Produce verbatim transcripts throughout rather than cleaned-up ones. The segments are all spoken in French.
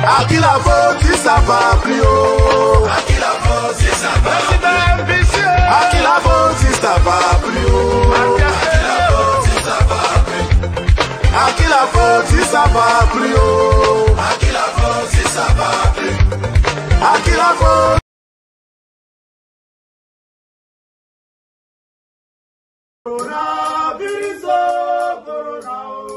À qui la faute si ça va plus haut? À qui la faute si ça va plus haut? À qui la faute si ça va plus haut? À qui la faute si ça va plus haut? À qui la faute si ça va plus haut? À qui la faute? Coronavirus, corona,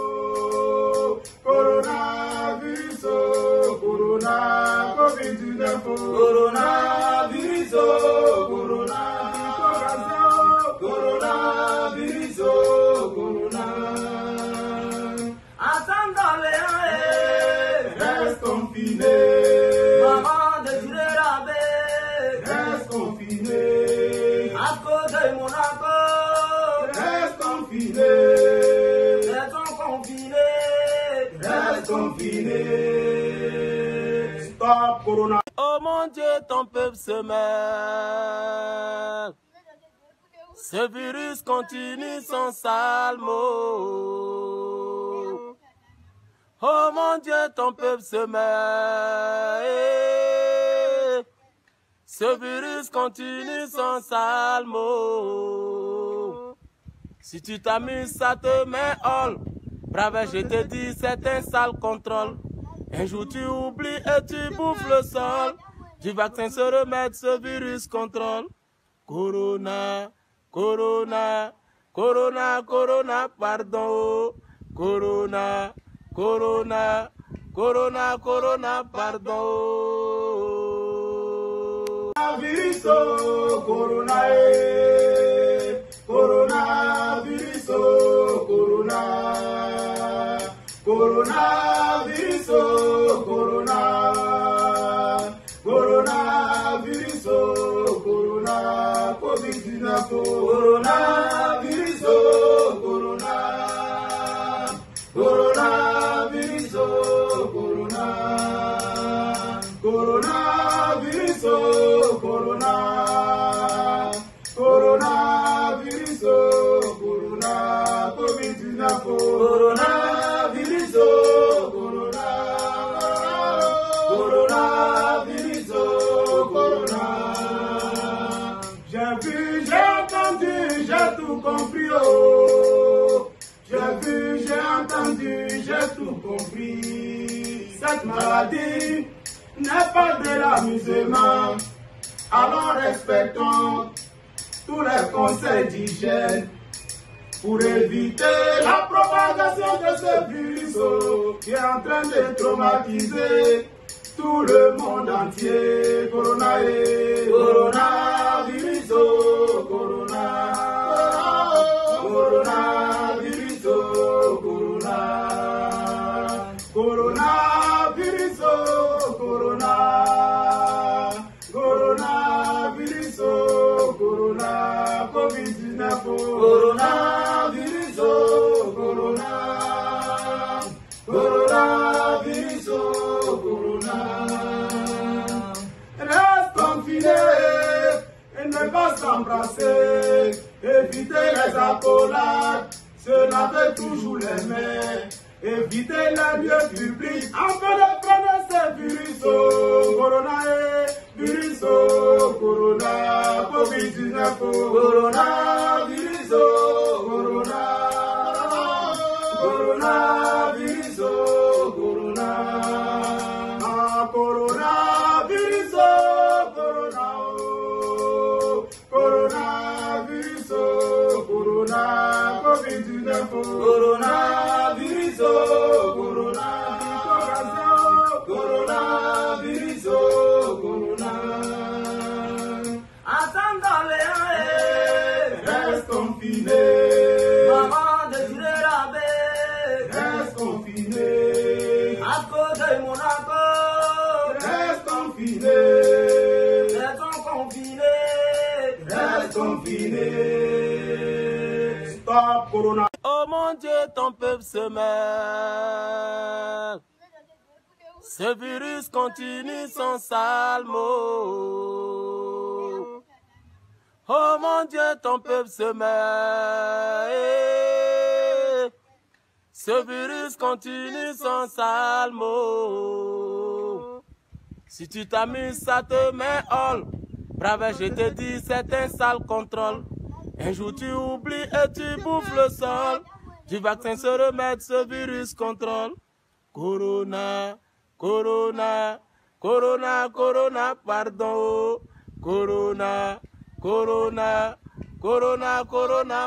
coronavirus, corona, covid dix-neuf, coronavirus, corona, coronavirus, corona. Attendez, reste confiné. Maman de Jurerabe, reste confiné. À cause de Monaco. Reste confiné, reste confiné, reste confiné. Stop Corona. Oh mon Dieu, ton peuple se mêle. Ce virus continue son sale mot. Oh mon Dieu, ton peuple se mêle. Ce virus continue son sale mot. Si tu t'amuses, ça te met hall. Brave, je te dis, c'est un sale contrôle. Un jour tu oublies et tu bouffes le sol. Du vaccin se remettre, ce virus contrôle. Corona, corona, corona, corona, pardon. Corona, corona, corona, corona, pardon. Virus, corona, coronavirus, corona, coronavirus, corona, coronavirus, corona, covid dix-neuf, coronavirus, corona, coronavirus, corona, coronavirus, corona. Coronavirus, corona, covid dix-neuf, coronavirus, corona, coronavirus, corona. J'ai vu, j'ai entendu, j'ai tout compris, oh. J'ai vu, j'ai entendu, j'ai tout compris. Cette maladie n'est pas de l'amusement. Alors respectons tous les conseils d'hygiène pour éviter la propagation de ce virus qui est en train de traumatiser tout le monde entier. Corona et coronavirus, corona, coronavirus, corona, coronavirus, corona, coronavirus, corona, covid dix-neuf, coronavirus, corona, coronavirus, corona. Reste confiné et ne pas s'embrasser, évitez les accolades, se laver toujours les mains, évitez les lieux publics, afin de prendre ces virus, corona, virus, corona, covid dix-neuf, coronavirus, corona, coronavirus, corona, coronavirus, corona, coronavirus, corona, covid dix-neuf, coronavirus, corona, coronavirus, corona. Attendez, reste confiné. Maman de Jurerabe, reste confiné. À cause de Monaco, reste confiné. Reste confiné, reste confiné. Stop Corona. Oh mon Dieu, ton peuple se mêle. Ce virus continue son sale mot. Oh mon Dieu, ton peuple se mêle. Ce virus continue son sale mot. Si tu t'amuses, ça te met all. Brave, je te dis, c'est un sale contrôle. Un jour tu oublies et tu bouffes le sol. Du vaccin se remettre, ce virus contrôle. Corona, Corona, Corona, Corona, pardon. Corona, Corona, Corona, Corona,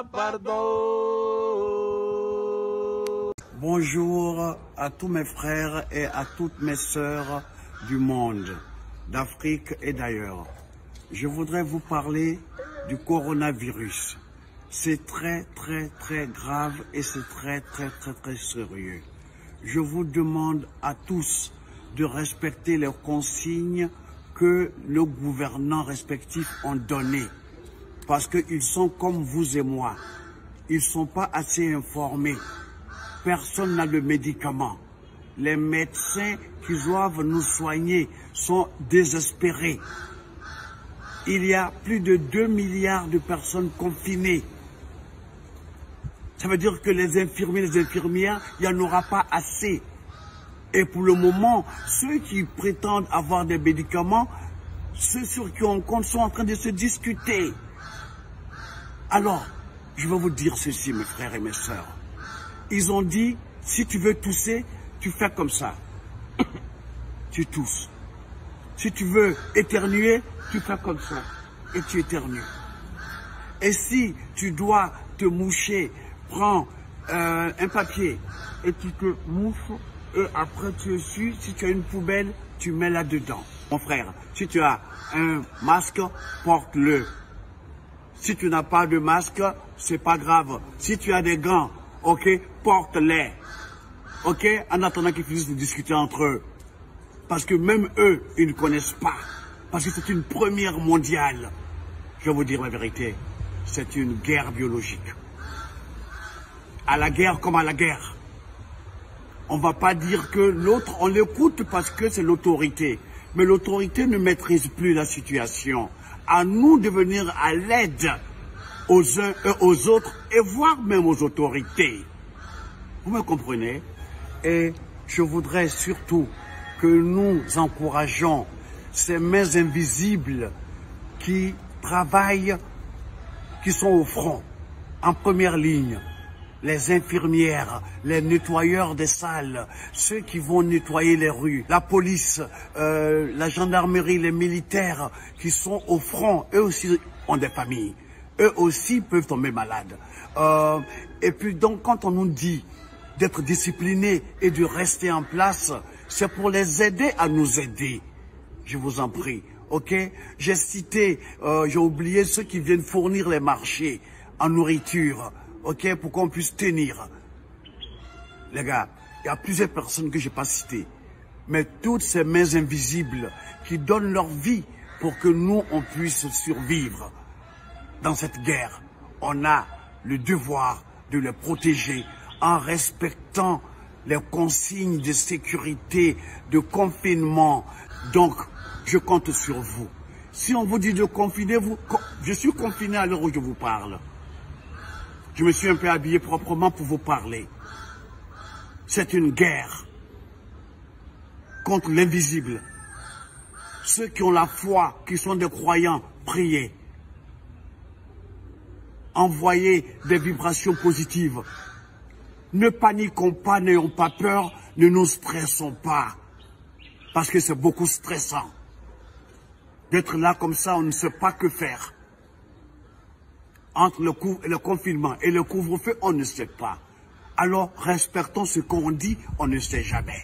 pardon. Bonjour à tous mes frères et à toutes mes sœurs du monde, d'Afrique et d'ailleurs. Je voudrais vous parler du coronavirus. C'est très très très grave et c'est très très très très sérieux. Je vous demande à tous de respecter les consignes que nos gouvernants respectifs ont données. Parce qu'ils sont comme vous et moi. Ils ne sont pas assez informés. Personne n'a le médicament. Les médecins qui doivent nous soigner sont désespérés. Il y a plus de deux milliards de personnes confinées. Ça veut dire que les infirmiers, les infirmières, il n'y en aura pas assez. Et pour le moment, ceux qui prétendent avoir des médicaments, ceux sur qui on compte sont en train de se discuter. Alors, je vais vous dire ceci, mes frères et mes sœurs. Ils ont dit, si tu veux tousser, tu fais comme ça. Tu tousses. Si tu veux éternuer, tu fais comme ça. Et tu éternues. Et si tu dois te moucher, prends euh, un papier et tu te mouches et après tu essuies. Si tu as une poubelle, tu mets là-dedans. Mon frère, si tu as un masque, porte-le. Si tu n'as pas de masque, c'est pas grave. Si tu as des gants, ok, porte-les. Ok, en attendant qu'ils finissent de discuter entre eux. Parce que même eux, ils ne connaissent pas. Parce que c'est une première mondiale. Je vais vous dire la vérité. C'est une guerre biologique. À la guerre comme à la guerre. On ne va pas dire que l'autre, on l'écoute parce que c'est l'autorité. Mais l'autorité ne maîtrise plus la situation. À nous de venir à l'aide aux uns et aux autres et voire même aux autorités. Vous me comprenez? Et je voudrais surtout que nous encourageons ces mains invisibles qui travaillent, qui sont au front, en première ligne. Les infirmières, les nettoyeurs des salles, ceux qui vont nettoyer les rues, la police, euh, la gendarmerie, les militaires qui sont au front, eux aussi ont des familles. Eux aussi peuvent tomber malades. Euh, et puis donc quand on nous dit d'être disciplinés et de rester en place, c'est pour les aider à nous aider. Je vous en prie, ok? J'ai cité, euh, j'ai oublié ceux qui viennent fournir les marchés en nourriture. Ok, pour qu'on puisse tenir. Les gars, il y a plusieurs personnes que je n'ai pas citées. Mais toutes ces mains invisibles qui donnent leur vie pour que nous, on puisse survivre dans cette guerre. On a le devoir de les protéger en respectant les consignes de sécurité, de confinement. Donc, je compte sur vous. Si on vous dit de confiner, vous, je suis confiné à l'heure où je vous parle. Je me suis un peu habillé proprement pour vous parler. C'est une guerre contre l'invisible. Ceux qui ont la foi, qui sont des croyants, priez. Envoyez des vibrations positives. Ne paniquons pas, n'ayons pas peur, ne nous stressons pas. Parce que c'est beaucoup stressant. D'être là comme ça, on ne sait pas que faire. Entre le, le confinement et le couvre-feu, on ne sait pas. Alors, respectons ce qu'on dit, on ne sait jamais.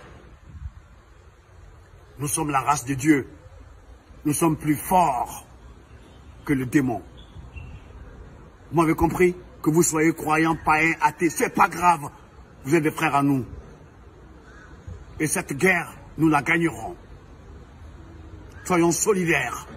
Nous sommes la race de Dieu. Nous sommes plus forts que le démon. Vous m'avez compris? Que vous soyez croyant, païen, athée, c'est pas grave. Vous êtes des frères à nous. Et cette guerre, nous la gagnerons. Soyons solidaires.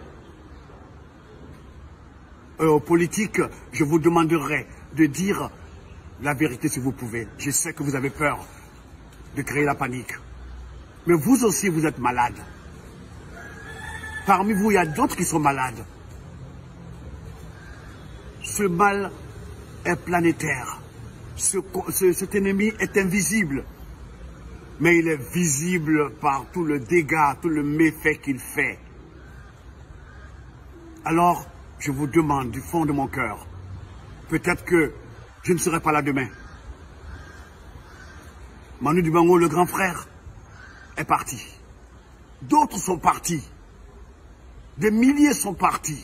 Euh, aux politiques, je vous demanderai de dire la vérité si vous pouvez. Je sais que vous avez peur de créer la panique. Mais vous aussi, vous êtes malades. Parmi vous, il y a d'autres qui sont malades. Ce mal est planétaire. Ce, ce, cet ennemi est invisible. mais il est visible par tout le dégât, tout le méfait qu'il fait. Alors, je vous demande du fond de mon cœur, peut-être que je ne serai pas là demain. Manu Dibango, le grand frère, est parti. D'autres sont partis. Des milliers sont partis.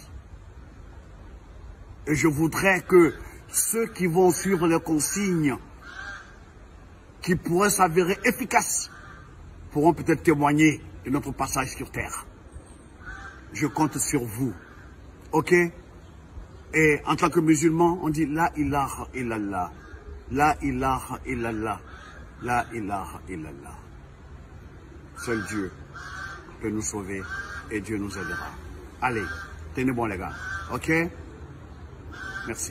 Et je voudrais que ceux qui vont suivre les consignes, qui pourraient s'avérer efficaces, pourront peut-être témoigner de notre passage sur terre. Je compte sur vous. Ok? Et en tant que musulman, on dit La ilaha illallah. La ilaha illallah. La ilaha illallah. Seul Dieu peut nous sauver et Dieu nous aidera. Allez, tenez bon les gars. Ok? Merci.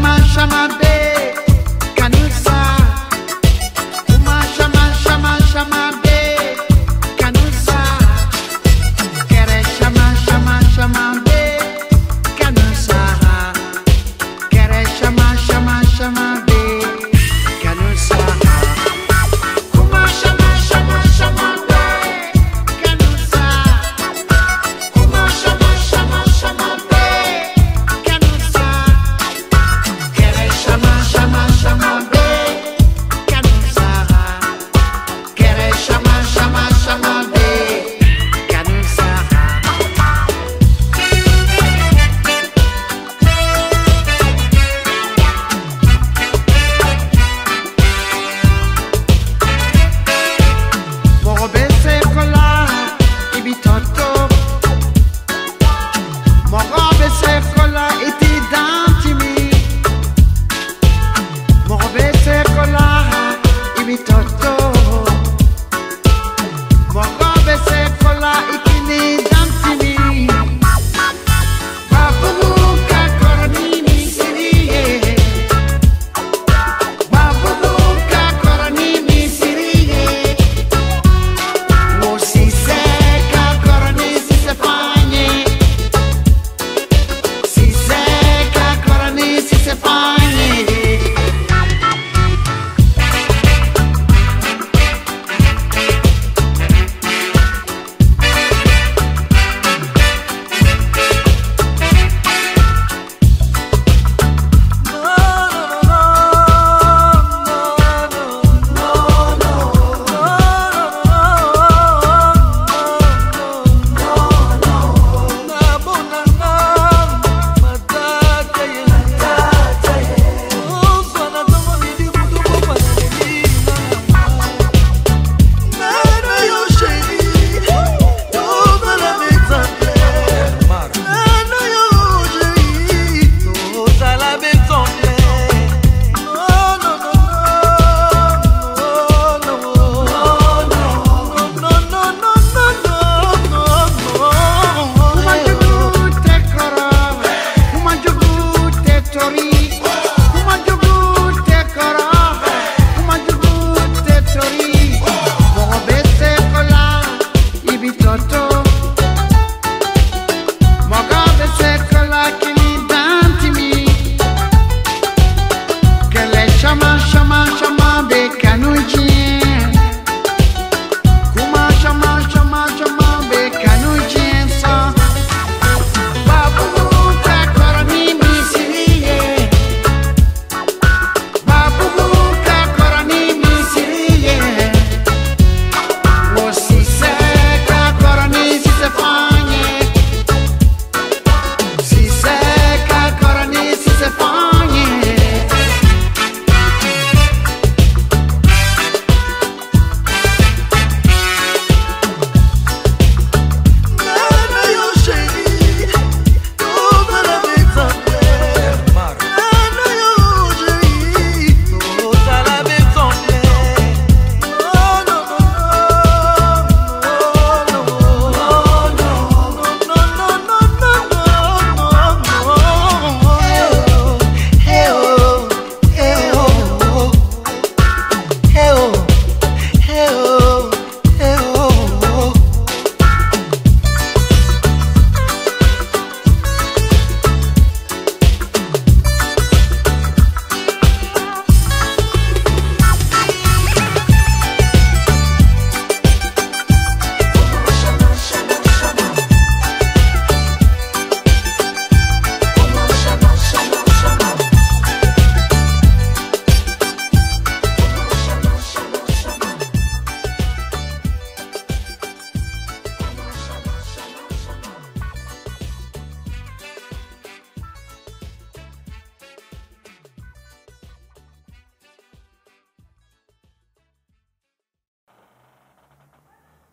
Shama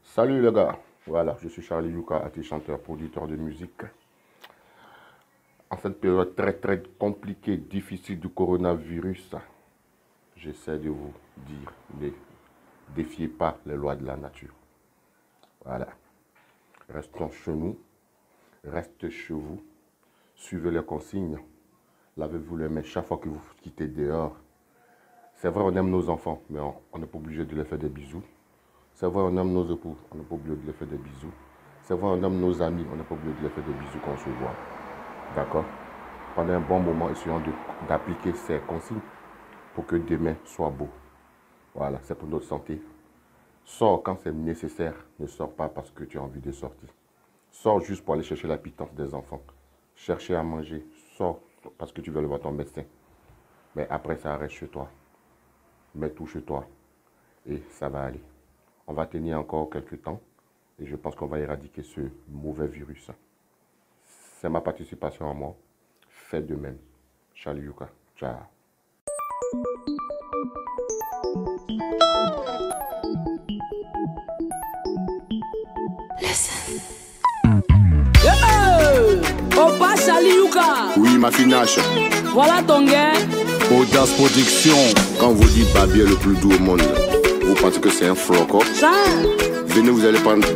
Salut les gars, voilà, je suis Charlie Yuka, artiste, chanteur, producteur de musique. En cette période très très compliquée, difficile du coronavirus, j'essaie de vous dire, ne défiez pas les lois de la nature. Voilà, restons chez nous, restez chez vous, suivez les consignes, lavez-vous les mains chaque fois que vous quittez dehors. C'est vrai, on aime nos enfants, mais on n'est pas obligé de les faire des bisous. C'est vrai, on aime nos époux, on n'est pas obligé de les faire des bisous. C'est vrai, on aime nos amis, on n'est pas obligé de les faire des bisous quand on se voit. D'accord? Pendant un bon moment, essayons d'appliquer ces consignes pour que demain soit beau. Voilà, c'est pour notre santé. Sors quand c'est nécessaire, ne sors pas parce que tu as envie de sortir. Sors juste pour aller chercher la pitance des enfants. Chercher à manger, sors parce que tu veux aller voir ton médecin. Mais après, ça reste chez toi. Mets tout chez toi et ça va aller. On va tenir encore quelques temps et je pense qu'on va éradiquer ce mauvais virus. C'est ma participation à moi. Faites de même. Charlie Yuka. Ciao. Hey! Opa Charlie Yuka. Oui, ma finache. Voilà ton gars. Audace Production. Quand vous dites Babi est le plus doux au monde, vous pensez que c'est un flocon? Ça. Venez, vous allez prendre.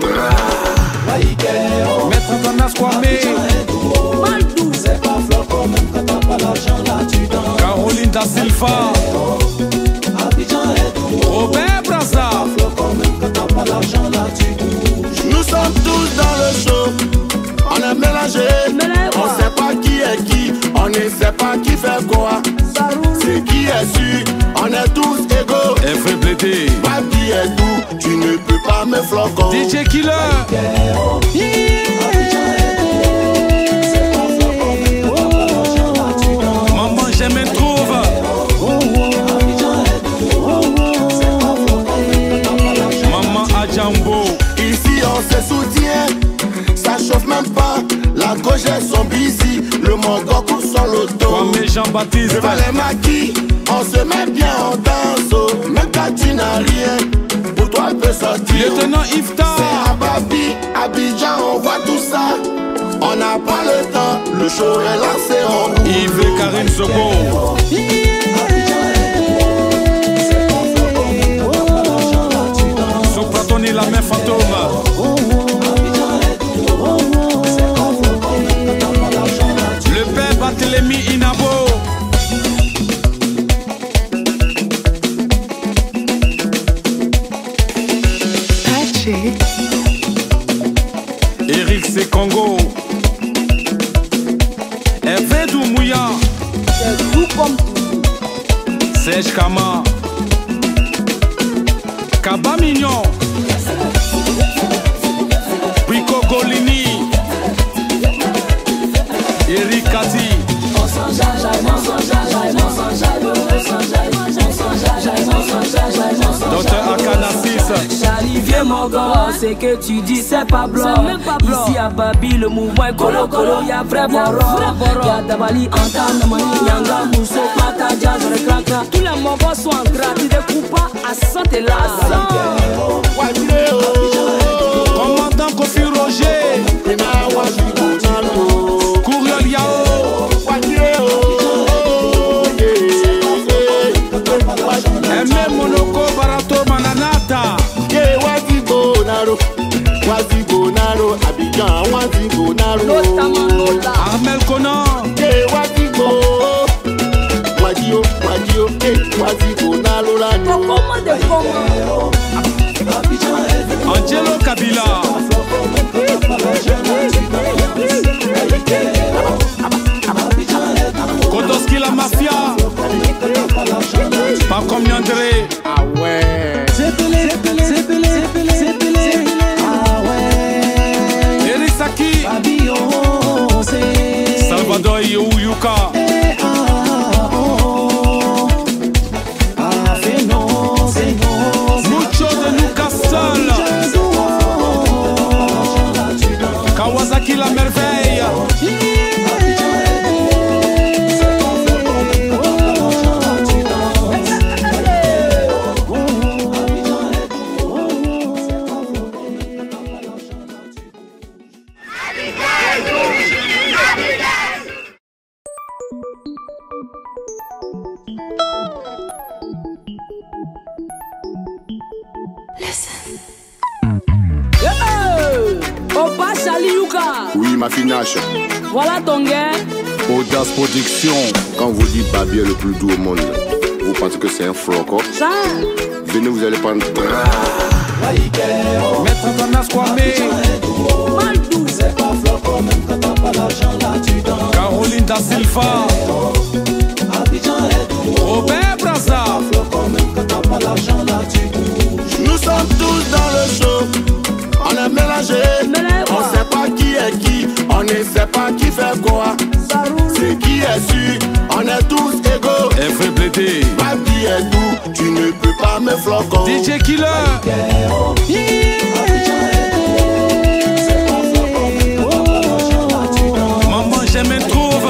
Maître Tanas Kwame. Maltou. C'est pas flocon, même quand t'as pas l'argent là tu danses. Caroline da Silva. Abidjan est doux. Robert Braza. Flocon, même quand t'as pas l'argent là tu bouges. Nous sommes tous dans le show. On est mélangé. On sait pas qui est qui. On ne sait pas qui fait quoi. C'est qui est sûr. On est tous égaux. F Blédé. Pas qui est tout. Tu ne peux pas me flocon. D J Killer. Maman, je me trouve. Maman Adjambo. Ici on se soutient. Ça chauffe même pas. La gauche est son busy. Le Mongol court son loto. Kwame Jean-Baptiste. Devant les maquis, on se met bien en danse. Même quand tu n'as rien, pour toi elle peut sortir. Lieutenant Iftar. C'est à Babi, Abidjan, on voit tout ça. On n'a pas le temps, le show est lancé en route. Yves et Karine Sogo. Sopratoni, la main fantôme. Le père Barthélemy Inabo. Eric C. Congo. Hervé Doumouya. C'est tout comme tout. Serge Kama. Kaba Mignon. Rico Golini. Eric Kati. Docteur Akanassis. Charlie, viens mon gars, c'est que tu dis c'est pas blanc. Ici à Babi, le mouvement est colo colo, y'a vrai boro. Y'a Dabali, Anta, Namani, Yanga, Mousso, Mata, Jazz, le Kraka. Tous les mogos sont en gras, tu découpes pas à cent et là. Commandant Kofi Roger. Kouriol Yao. Aimé Monoko Barato Mananata. Armel Conan. Angelo Kabila. Kotoski la mafia. Pas comme Yandere. Ah ouais. C'est pelé, c'est pelé, c'est pelé, c'est pelé. Ah ouais. Erisaki. Babillon, c'est. Salvador Youyuka. Eh, ah, oh. Ah, c'est non, c'est non. Mucho de Newcastle. Kawa Hey, Opa Charlie Yuka. Oui, ma finache. Voilà ton gars. Audace Production. Quand vous dites Babi est le plus doux au monde, vous pensez que c'est un floco? Ça. Venez, vous allez prendre. Maître Tanas Kwame. Maldou. C'est pas floco, même quand t'as pas l'argent là tu danses. Caroline da Silva. Abidjan est doux. Robert Braza. Floco, même quand t'as pas l'argent là tu bouges. Nous sommes tous dans le show. On est mélangés. On sait pas qui est qui. On ne sait pas qui fait quoi. C'est qui est sûr. On est tous égaux. F B D. Babi est doux. Tu ne peux pas me floco. D J Killer. Maman, j'aime un trouve.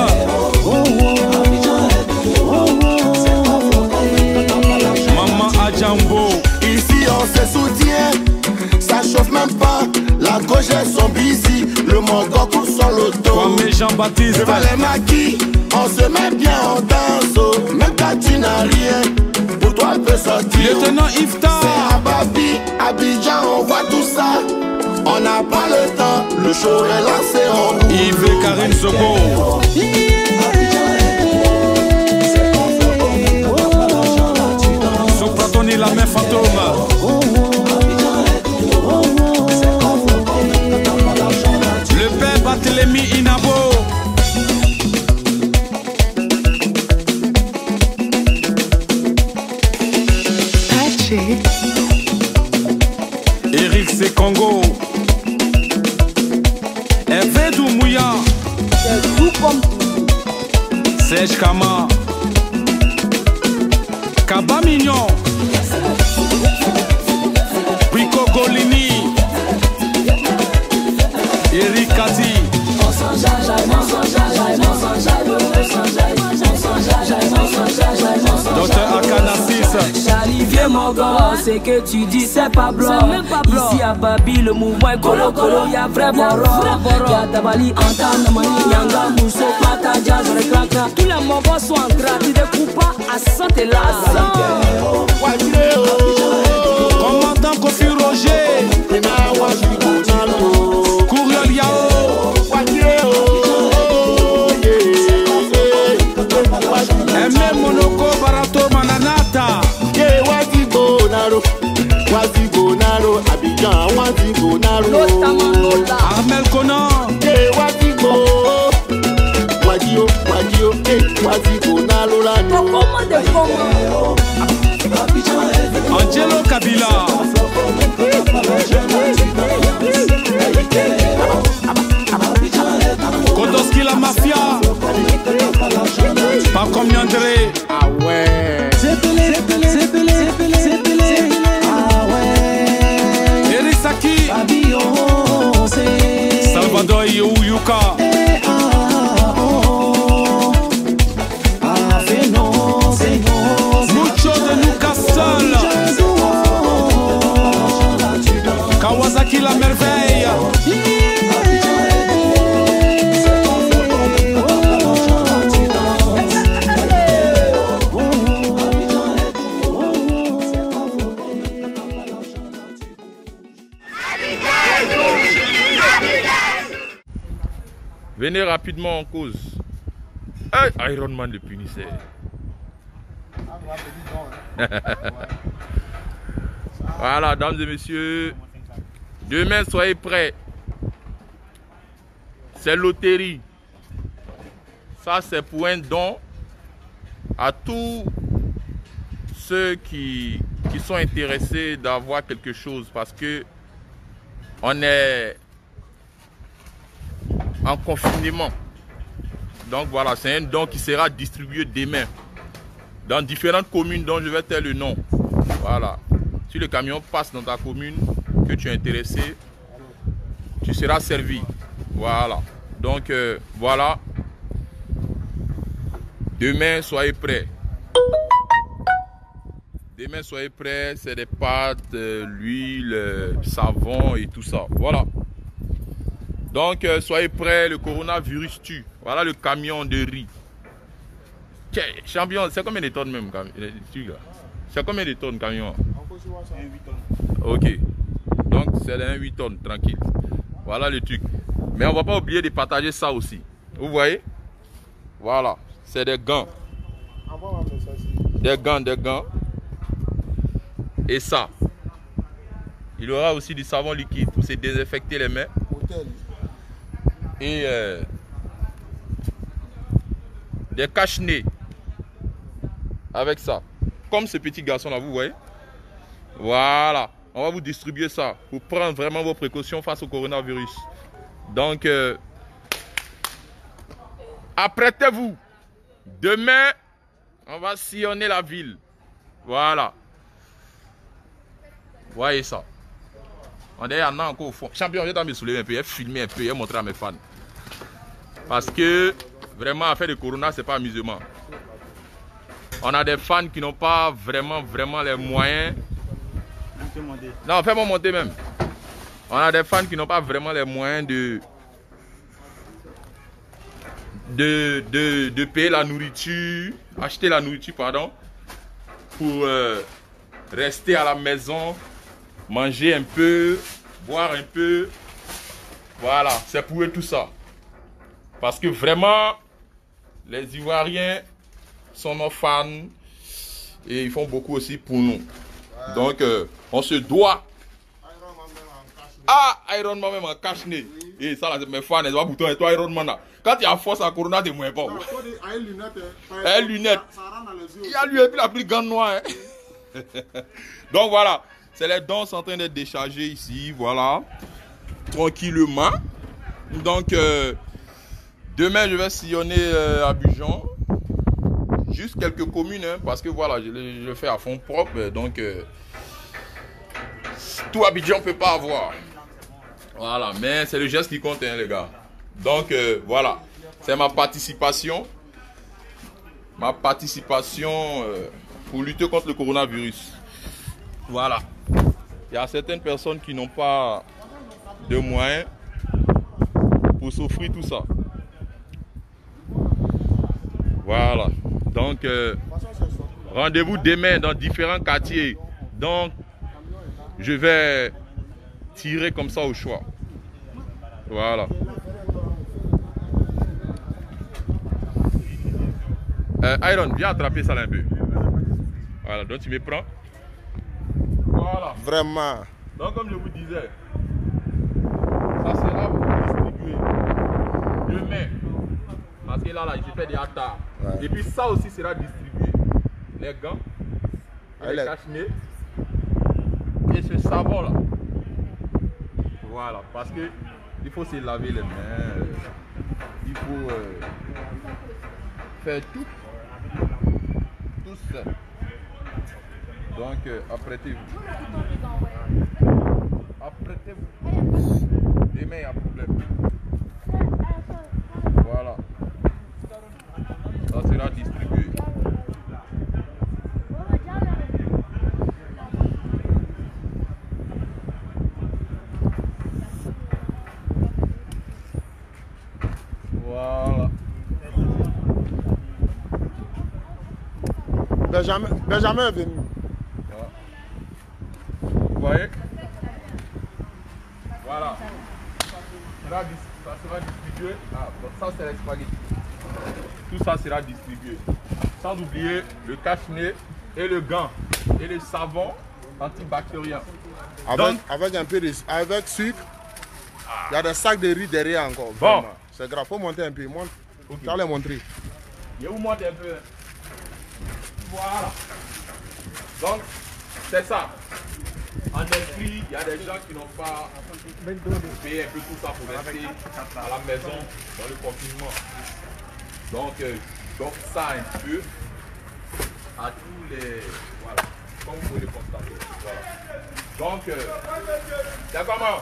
Maman Adjambo. Ici on se soutient. Ça chauffe même pas. La gauche est son busy. Le Mongol coule sur l'auto. Kwame Jean-Baptiste. Je les maquis. On se met bien en danse. Oh. Même quand tu n'as rien. Pour toi peut sortir. Lieutenant Iftar. C'est à Babi, Abidjan, on voit tout ça. On n'a pas le temps, le show est lancé en route. Yves et Karine Soko. Sopratoni la main fantôme. Le père Barthélemy Inabo. Eric C. Congo. Hervé Doumouya. C'est tout comme tout. Serge Kama. Kaba Mignon. Rico Golini. Eric Kati. Docteur Akanassis. Charlie, viens mon gars, c'est que tu dis c'est pas blanc. Ici à Babi, le mouvement est colo colo, y'a vrai boro. Y'a Dabali, Antan, Namani, Yanga, Mousso, Pata, Jazz, Reclacra. Tous les mogos sont en gras, tu découpes pas à cent et là. Commandant Kofi Roger. Kouriol Yao. Aimé Monoko Barato Mananata. Armel Conan. Angelo Kabila. Kodoski la mafia. Pas comme Yandere. Ah ouais. C'est pelé, c'est pelé, c'est pelé, c'est pelé, c'est pelé. Ah ouais. Erisaki. Babi, oh, c'est. Salvador Youyuka. Eh, ah, oh, oh. Ah, c'est non, c'est non. Mucho de Newcastle. Kawasaki la merveille. Venez rapidement en cause. Hey, Iron Man le punissait. Voilà, dames et messieurs. Demain, soyez prêts. C'est loterie. Ça, c'est pour un don à tous ceux qui, qui sont intéressés d'avoir quelque chose. Parce que on est en confinement. Donc voilà, c'est un don qui sera distribué demain dans différentes communes dont je vais taire le nom. Voilà. Si le camion passe dans ta commune que tu es intéressé, tu seras servi. Voilà. Donc euh, voilà. Demain, soyez prêts. Demain, soyez prêts. C'est des pâtes, euh, l'huile, euh, savon et tout ça. Voilà. Donc, euh, soyez prêts. Le coronavirus tue. Voilà le camion de riz. Tiens, champion, c'est combien de tonnes même, c'est combien de tonnes camion? Ok. Donc c'est un huit tonnes, tranquille. Voilà le truc. Mais on va pas oublier de partager ça aussi. Vous voyez? Voilà. C'est des gants. Des gants, des gants. Et ça. Il y aura aussi du savon liquide pour se désinfecter les mains. Et euh, des cache-nez. Avec ça. Comme ce petit garçon là, vous voyez? Voilà. On va vous distribuer ça pour prendre vraiment vos précautions face au coronavirus. Donc, euh, apprêtez-vous. Demain, on va sillonner la ville. Voilà. Voyez ça. On est encore au fond. Champion, je vais me soulever un peu, filmer un peu et montrer à mes fans. Parce que, vraiment, faire de corona, c'est pas amusement. On a des fans qui n'ont pas vraiment, vraiment les moyens. Non, fais-moi monter même. On a des fans qui n'ont pas vraiment les moyens de, de, de, de payer la nourriture, acheter la nourriture, pardon, pour euh, rester à la maison, manger un peu, boire un peu. Voilà, c'est pour eux tout ça. Parce que vraiment, les Ivoiriens sont nos fans et ils font beaucoup aussi pour nous. Donc, euh, on se doit. Ah, Iron Man même en cache-nez. Et ça, là, c'est mes fans, les boutons et toi, Iron Man là. Quand il y a force à Corona, c'est moins bon. Un lunette. Il y a lui et puis la plus grande noire. Hein. Donc voilà, c'est les dons sont en train d'être déchargés ici, voilà. Tranquillement. Donc, euh, demain, je vais sillonner euh, Abidjan. Juste quelques communes, hein, parce que voilà, je le, je le fais à fond propre. Donc, euh, tout Abidjan ne peut pas avoir. Voilà, mais c'est le geste qui compte, hein, les gars. Donc, euh, voilà, c'est ma participation. Ma participation euh, pour lutter contre le coronavirus. Voilà. Il y a certaines personnes qui n'ont pas de moyens pour s'offrir tout ça. Voilà. Donc, euh, rendez-vous demain dans différents quartiers. Donc, je vais tirer comme ça au choix. Voilà. Euh, Iron, viens attraper ça là un peu. Voilà, donc tu me prends. Voilà. Vraiment. Donc, comme je vous disais, ça sera distribué demain. Parce que là, là, il fait des tard. Ouais. Et puis ça aussi sera distribué. Les gants, et les cache-nez et ce savon là. Voilà, parce que il faut se laver les mains. Il faut euh, faire tout. Tout ça. Donc euh, apprêtez-vous. Apprêtez-vous. Demain il y a problème. Voilà. Ça sera distribué. Voilà. Benjamin, Benjamin est venu. Voilà. Vous voyez? Voilà. Ça sera distribué. Ah, bon, ça c'est les spaghettis. Tout ça sera distribué. Sans oublier le cache-nez et le gant et le savon antibactérien. Avec, Donc, avec un peu de avec sucre. Ah. Il y a des sacs de riz derrière encore. Bon. C'est grave, faut monter un peu. Monte. Okay. Tu vas les montrer. Je vous montre un peu. Voilà. Donc, c'est ça. En esprit, il y a des gens qui n'ont pas payé un peu tout ça pour rester à la maison dans le confinement. Donc, euh, donc ça un peu à tous les... Voilà, comme vous pouvez le constater. Voilà. Donc, euh, c'est comment?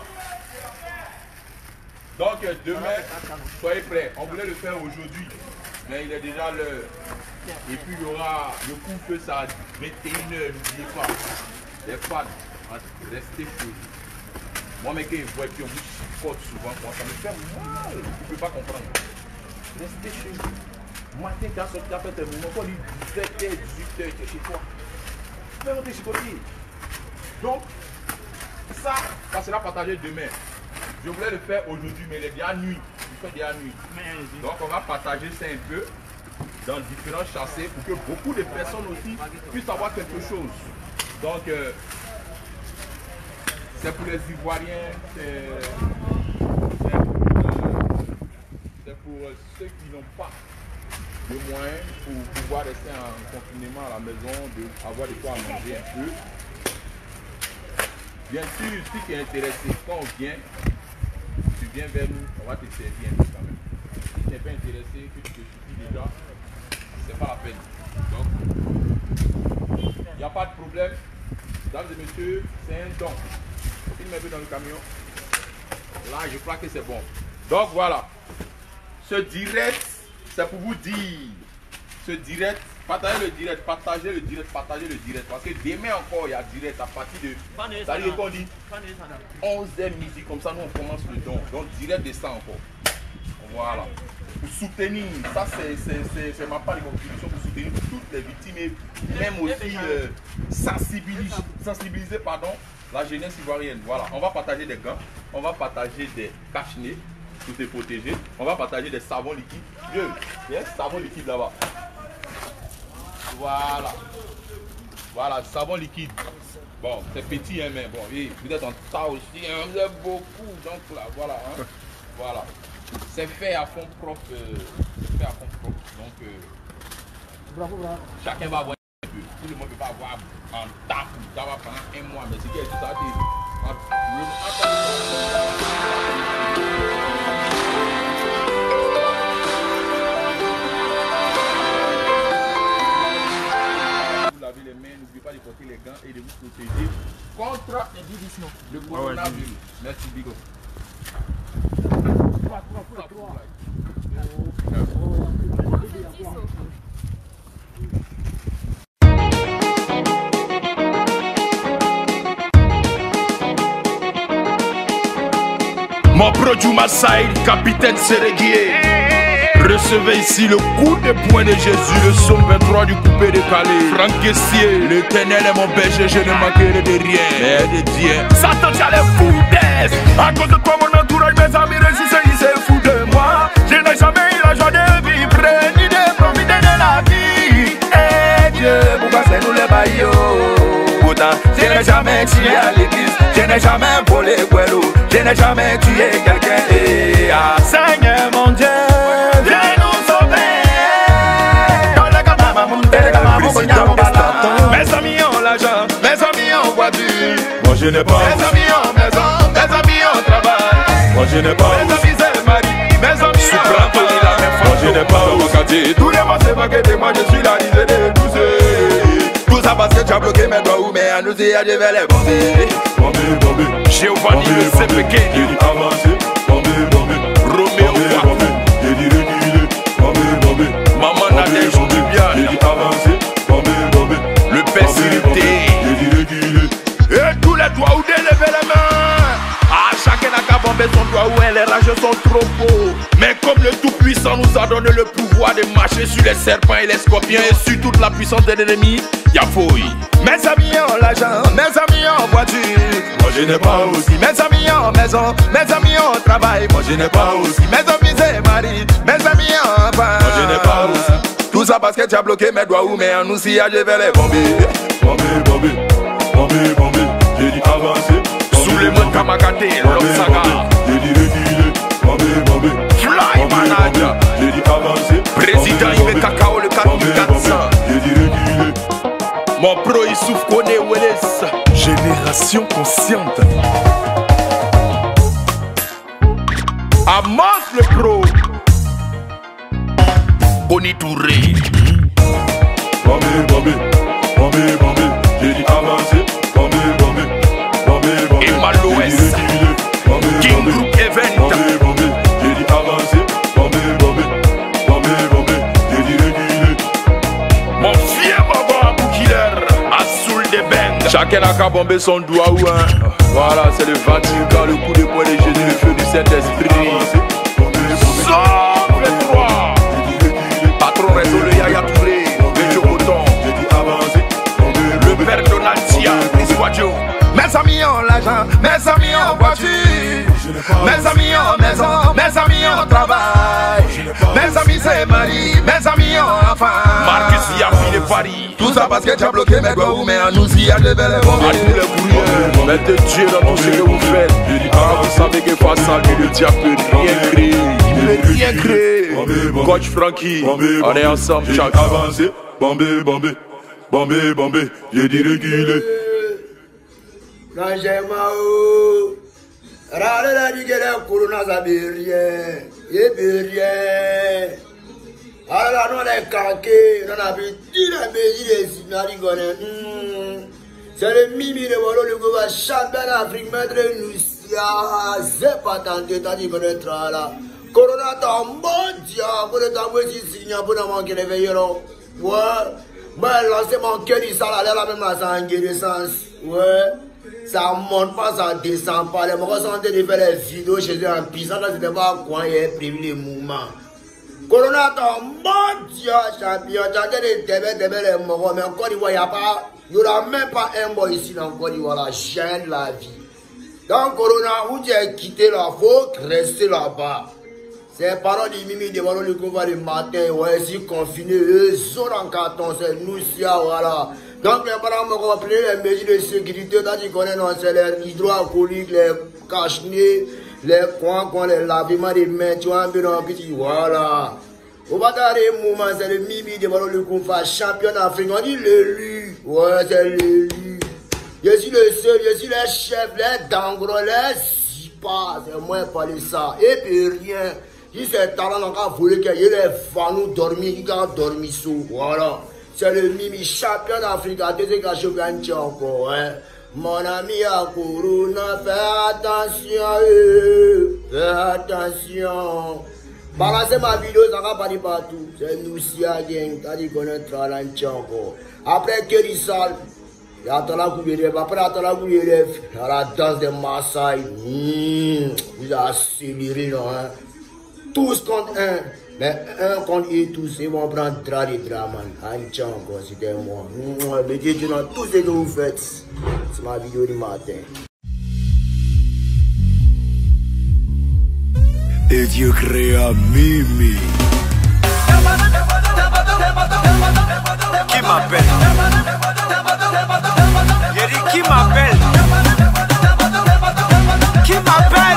Donc, euh, demain, soyez prêts. On voulait le faire aujourd'hui, mais il est déjà l'heure. Et puis, il y aura le coup-feu, ça à vingt et une heures, n'oubliez pas. Les fans, restez chez vous. Moi, mes gars, ils voient puis on vous chipote souvent, ça me fait mal. Vous ne pouvez pas comprendre. Restez chez vous. Matin, tu as sorti, tu as fait tes mouvements. Quand on dit dix-sept heures, dix-huit heures, tu es chez toi. Tu peux monter chez toi. Donc, ça, ça sera partagé demain. Je voulais le faire aujourd'hui, mais il est déjà nuit. Il fait déjà nuit. Donc, on va partager ça un peu dans différents chassés pour que beaucoup de personnes aussi puissent avoir quelque chose. Donc, euh, c'est pour les Ivoiriens, c'est pour ceux qui n'ont pas de moyens pour pouvoir rester en confinement à la maison, de avoir de quoi manger un peu. Bien sûr, si tu es intéressé, quand on vient, tu viens vers nous, on va te servir un peu quand même. Si tu n'es pas intéressé, que tu te suffis déjà, c'est pas la peine. Donc, il n'y a pas de problème. Mesdames et messieurs, c'est un don. Il met dans le camion. Là, je crois que c'est bon. Donc voilà. Ce direct, c'est pour vous dire. Ce direct, partagez le direct, partagez le direct, partagez le direct. Parce que demain encore, il y a direct à partir de. C'est-à-dire qu'on dit onze heures midi, comme ça, nous on commence le don. Donc direct de ça encore. Voilà. Pour soutenir, ça c'est ma part de contribution pour soutenir toutes les victimes et même aussi euh, sensibiliser, sensibiliser pardon, la jeunesse ivoirienne. Voilà, on va partager des gants, on va partager des cache-nez pour se protéger, on va partager des savons liquides. Dieu, il y a un savon liquide là-bas. Voilà. Voilà, savon liquide. Bon, c'est petit, hein, mais bon, oui, vous êtes en tas aussi, hein, vous êtes beaucoup, donc là, voilà. Hein, voilà. C'est fait à fond propre. Euh, fait à fond propre. Donc, euh, bravo, bravo. Chacun va avoir un peu. Tout le monde ne peut pas avoir un tas pour ça va pendant un mois. Mais c'est que tout ça, vous lavez les mains, n'oubliez pas de porter les gants et de vous protéger contre le coronavirus. Merci, Bigo. Mon produit Massaï, capitaine Séréguier. Recevez ici le coup de poing de Jésus, le somme vingt-trois du coupé décalé. Franck Gessier, l'éternel est mon berger, je ne manquerai de rien. Mais de Dieu, Satan, tu as les foutaises. À cause de toi, mon entourage, mes amis réussissent, ils se foutent de moi. Je n'ai jamais eu la joie de vivre, ni de profiter de la vie. Eh Dieu, pourquoi c'est nous les baillots? Pourtant, je n'ai jamais tué à l'église, je n'ai jamais volé Guelo, je n'ai jamais tué quelqu'un. Et ah, Seigneur mon Dieu, viens nous sauver. Mes amis ont l'argent, mes amis ont voiture. Moi je n'ai pas. Mes amis ont maison, mes amis ont travail. Moi je n'ai pas. Mes amis c'est mari, mes amis ont la. Moi je n'ai pas au quartier. Tous les mois c'est pas que moi je suis la risée de tous ceux. Tout ça parce que tu as bloqué mes doigts ou mais à nous dire je vais les bomber. Bomber, bomber. Giovanni le C P K. J'ai dit avancer. Bomber, bomber. Roméo bomber. J'ai dit reculer. Bomber, bomber. Maman Nadège du bien. J'ai dit avancer. Bomber, bomber. Le père Sirité. J'ai dit reculer. Et tous les doigts ou d'élever les mains. Ah, chacun n'a qu'à bomber son doigt où les rages sont trop beaux. Mais comme le Tout-Puissant nous a donné le pouvoir de marcher sur les serpents et les scorpions et sur toute la puissance de l'ennemi, y'a fouille. Mes amis ont l'argent, mes amis ont voiture. Moi je n'ai pas aussi. Mes amis ont maison, mes amis ont travail. Moi je n'ai pas aussi. Mes amis c'est mari, mes amis ont enfant. Moi je n'ai pas aussi. Tout ça parce que tu as bloqué mes doigts ou mais en nous si je vais les bomber. Bomber, bomber, bomber, bomber. J'ai dit avancer. Sous les mots de Kamakate, l'homme saga. J'ai dit reculer, bomber, bomber. Fly manager. J'ai dit avancer. Président Ibe Kakao le quatre mille quatre cents. J'ai dit reculer. Mon pro Issouf Kone Welles. Génération consciente. Amos le pro. Boni Touré. Bomber, bomber, bomber, bomber. J'ai dit avancer. Bomber, bomber, bomber, bomber. Emma Loès. King Group Event. Bomber, bomber. J'ai dit avancer. Bomber, bomber, bomber, bomber. J'ai dit reculer. Mon fier Baba Boukiller. Assoul de Ben. Chacun n'a qu'à bomber son doigt ou un. Voilà, c'est le Vatican, le coup de poing de Jésus, le feu du Saint-Esprit. Sauf les trois. Patron Mes amis ont maison, mes amis ont travail. Mes amis c'est mari, mes amis ont enfant. Marcus y a pris les paris. Tout ça parce que tu as bloqué mes gars, mais en nous y a levé les bombes. Allez les courriers, mettez Dieu dans tout ce que vous faites. Ah, vous savez que face à lui, le diable peut rien créer. Il peut rien créer. Coach Frankie, on est ensemble chaque fois. Avancé, bombé, bombé, bombé, bombé, j'ai dit reculer. Non, j'ai mal. Râle la dit que le corona ça veut rien. Il veut rien. Alors nous on est caqués, on a vu tout le pays des signaux. C'est le mimi de Wolo, le gouvernement champion d'Afrique, maître nous. C'est pas tant que t'as dit qu'on est là. Corona t'en bon Dieu, pour le temps où il signe pour nous manquer les veillons. Ouais. Moi, lancez mon cœur, il s'en allait là même à ça en guérissance. Ouais. Ça monte pas, ça descend pas. Les gens sont de faire les vidéos chez eux en pisant, là c'était pas quoi, il y a prévu les mouvements. Corona t'en bon Dieu, champion, tu as des débats, débats, les morts, mais encore il n'y a pas, il n'y aura même pas un boy ici dans Côte d'Ivoire, la chaîne de la vie. Donc Corona, où tu as quitté la faute, rester là-bas. C'est parents du Mimi de Walo le combat le matin, ouais, si confiné, eux sont en carton, c'est nous, voilà. Donc les parents me rappellent les mesures de sécurité, tu connais, non, c'est les hydroalcooliques, les cache-nez, les coins, les lavements des mains, tu vois, un peu dans un petit, voilà. Au bas d'un moment, c'est le Mimi de Walo le combat champion d'Afrique, on dit l'élu, ouais, c'est l'élu. Je suis le seul, je suis le chef, les dangros, les zipas, c'est moi qui parle ça, et puis rien. Si c'est talent, on a voulu qu'il y ait les fanous dormir, ils ont dormi sous. Voilà. C'est le Mimi champion d'Afrique. Attendez que je gagne encore. Hein. Mon ami à Corona, fais attention. Euh, fais attention. Balancez ma vidéo, ça va pas dire partout. C'est nous si à gang. T'as dit qu'on est talent encore. Après que il sale, il y a la couille de après la couille de il y a la danse des Maasai. Mmh, vous avez accéléré, non? Hein. Tous contre un, mais un contre eux tous, ils vont prendre drap de draman. Antian encore, c'était moi. Mais Dieu, dans tout ce que vous faites, c'est ma vidéo du matin. Et Dieu créa Mimi. Qui m'appelle? J'ai dit qui m'appelle? Qui m'appelle?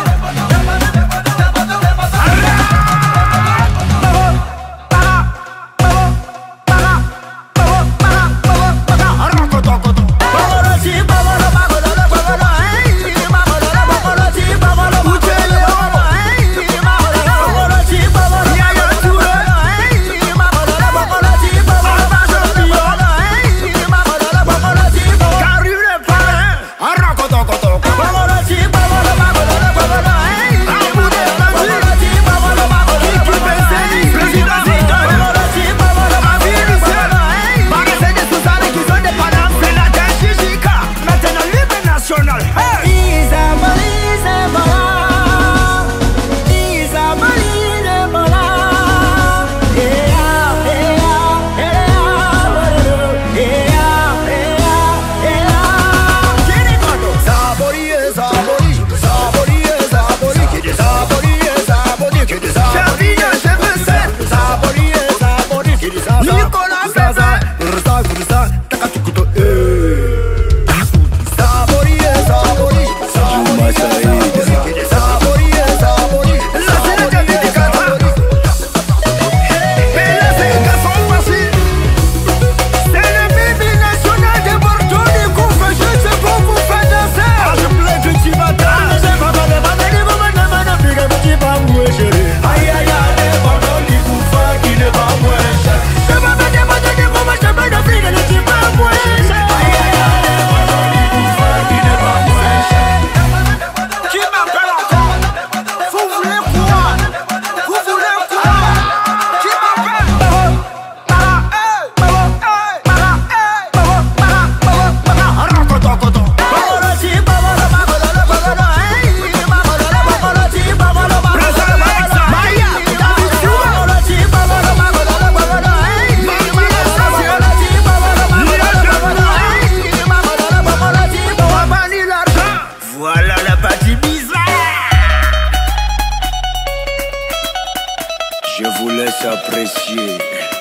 l'acier.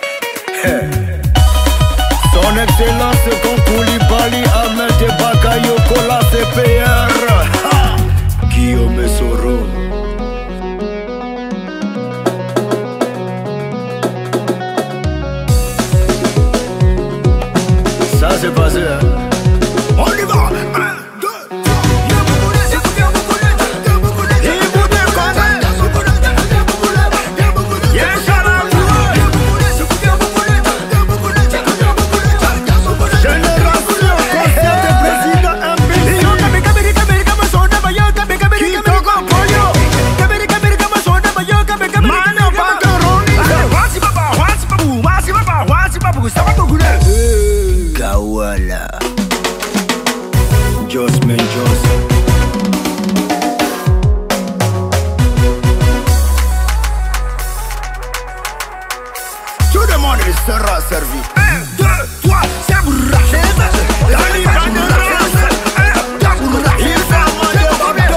Son Excellence Konkoulibaly Ahmed Bakayoko la C P R. Guillaume Soro. Ça c'est passé, hein. On y va. Gawala Josman Jos. Tout le monde sera servi. Un, deux, trois, c'est bourra. La libre de race. Il va manger au babdo.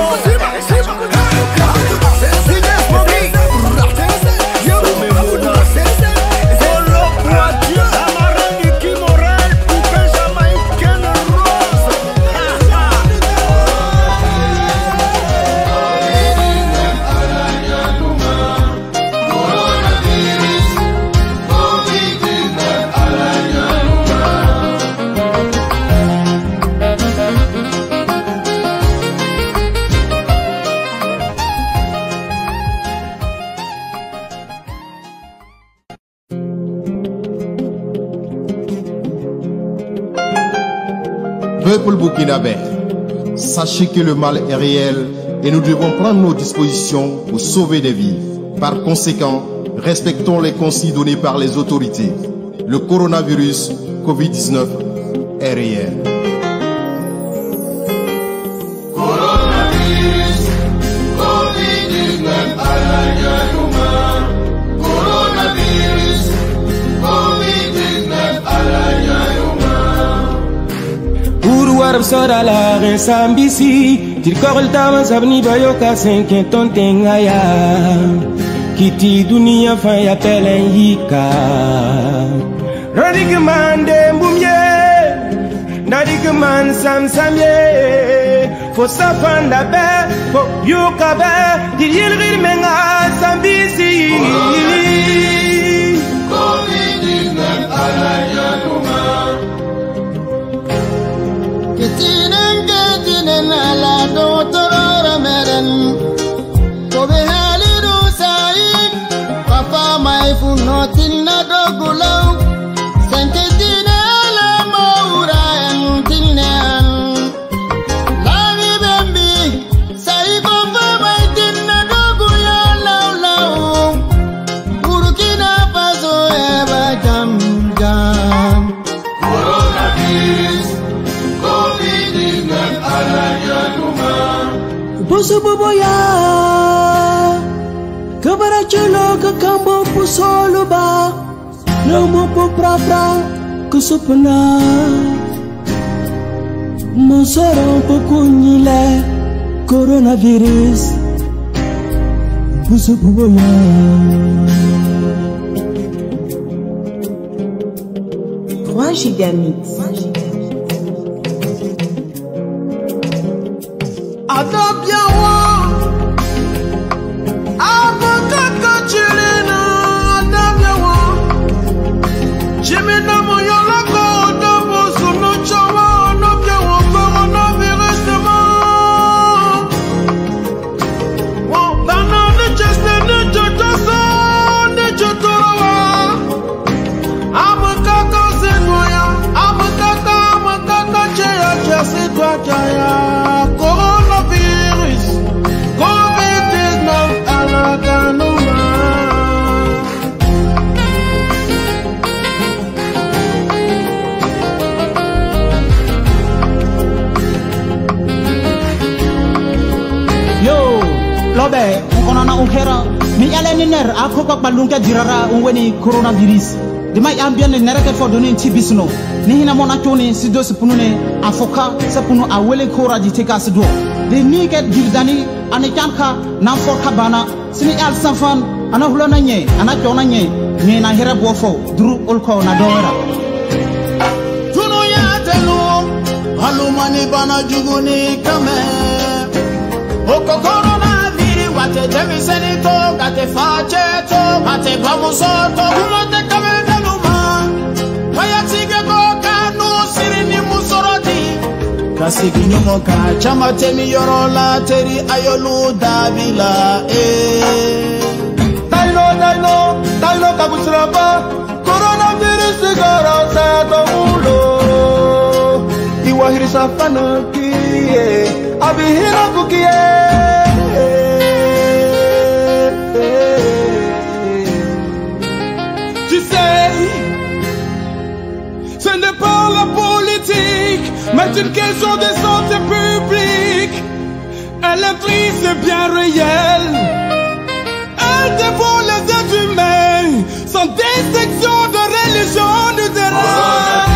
Peuple burkinabé, sachez que le mal est réel et nous devons prendre nos dispositions pour sauver des vies. Par conséquent, respectons les consignes données par les autorités. Le coronavirus Covid dix-neuf est réel. Coronavirus Covid dix-neuf à la Yanouma. Coronavirus Covid dix-neuf à la Yanouma. Uruarab sora la resambisi tirkol tama sabni bayoka senken tontengaya kiti dunia fa ya pelen yika radik mande mbumye nadik man sam samye fo safanda be fo yuka be dirilgir menga sambisi Covid dix-neuf à la Yanouma. Ketinen ketinen ala doctor meren kobe halidu sai papa mai funo tinna dogulau senketina la maura en tinan lagi bembi sai papa mai tinna dogu ya lau lau Burkina Faso eba jam jam. Coronavirus Covid dix-neuf à la Yanouma. Boso boboya kabara chelo ka kambo pusolo ba no mo po pra pra kusupna mo soro po kunyile coronavirus boso boboya. trois gigamix. Adobyawo Abokaka chilena Adobyawo Chimina moyolako Odobo sunu chawa Adobyawo coronavirus demo Wo bana ne cheste ne chotoso Ne chotorowa Abokaka zengoya Abokaka Abokaka cheya chese kwa chaya Lobe, ukonana unkera, mi yale ni ner, akoko balunga dirara unweni coronavirus. Dima yambia ne nereke fodoni ntibisno. Ni hina mona choni sido sipunune afoka sepunu awele kora jiteka sido. De ni get girdani ane chanka nam forka bana sini al safan ana hulana nye ana chona nye ni na hira bofo dru ulko na dora tunu ya telu alumani bana juguni kame okokoro na viri wate temi senito gate fache to gate bamuso to hulote kame daluma kaya tige go kanu sirini musoroti kasigi nyumoka chama temi yorola teri ayolu davila eh Dailo dailo dailo kabusraba coronavirus gara sato mulo iwahiri safana kiye abihira kukiye Tu sais, ce n'est pas la politique, mais une question de santé publique. Elle est triste et bien réelle. Elle dévore les êtres humains sans distinction de religion ni de race.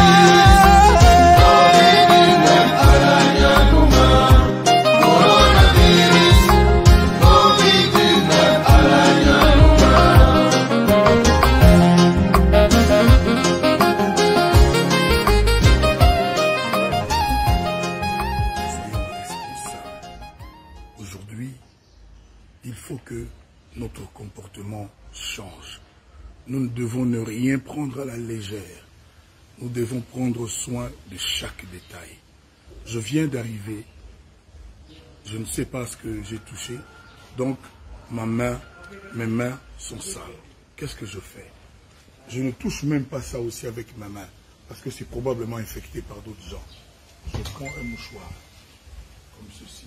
Aujourd'hui, il faut que notre comportement change. Nous ne devons ne rien prendre à la légère. Nous devons prendre soin de chaque détail. Je viens d'arriver. Je ne sais pas ce que j'ai touché. Donc, ma main, mes mains sont sales. Qu'est-ce que je fais? Je ne touche même pas ça aussi avec ma main. Parce que c'est probablement infecté par d'autres gens. Je prends un mouchoir. Comme ceci.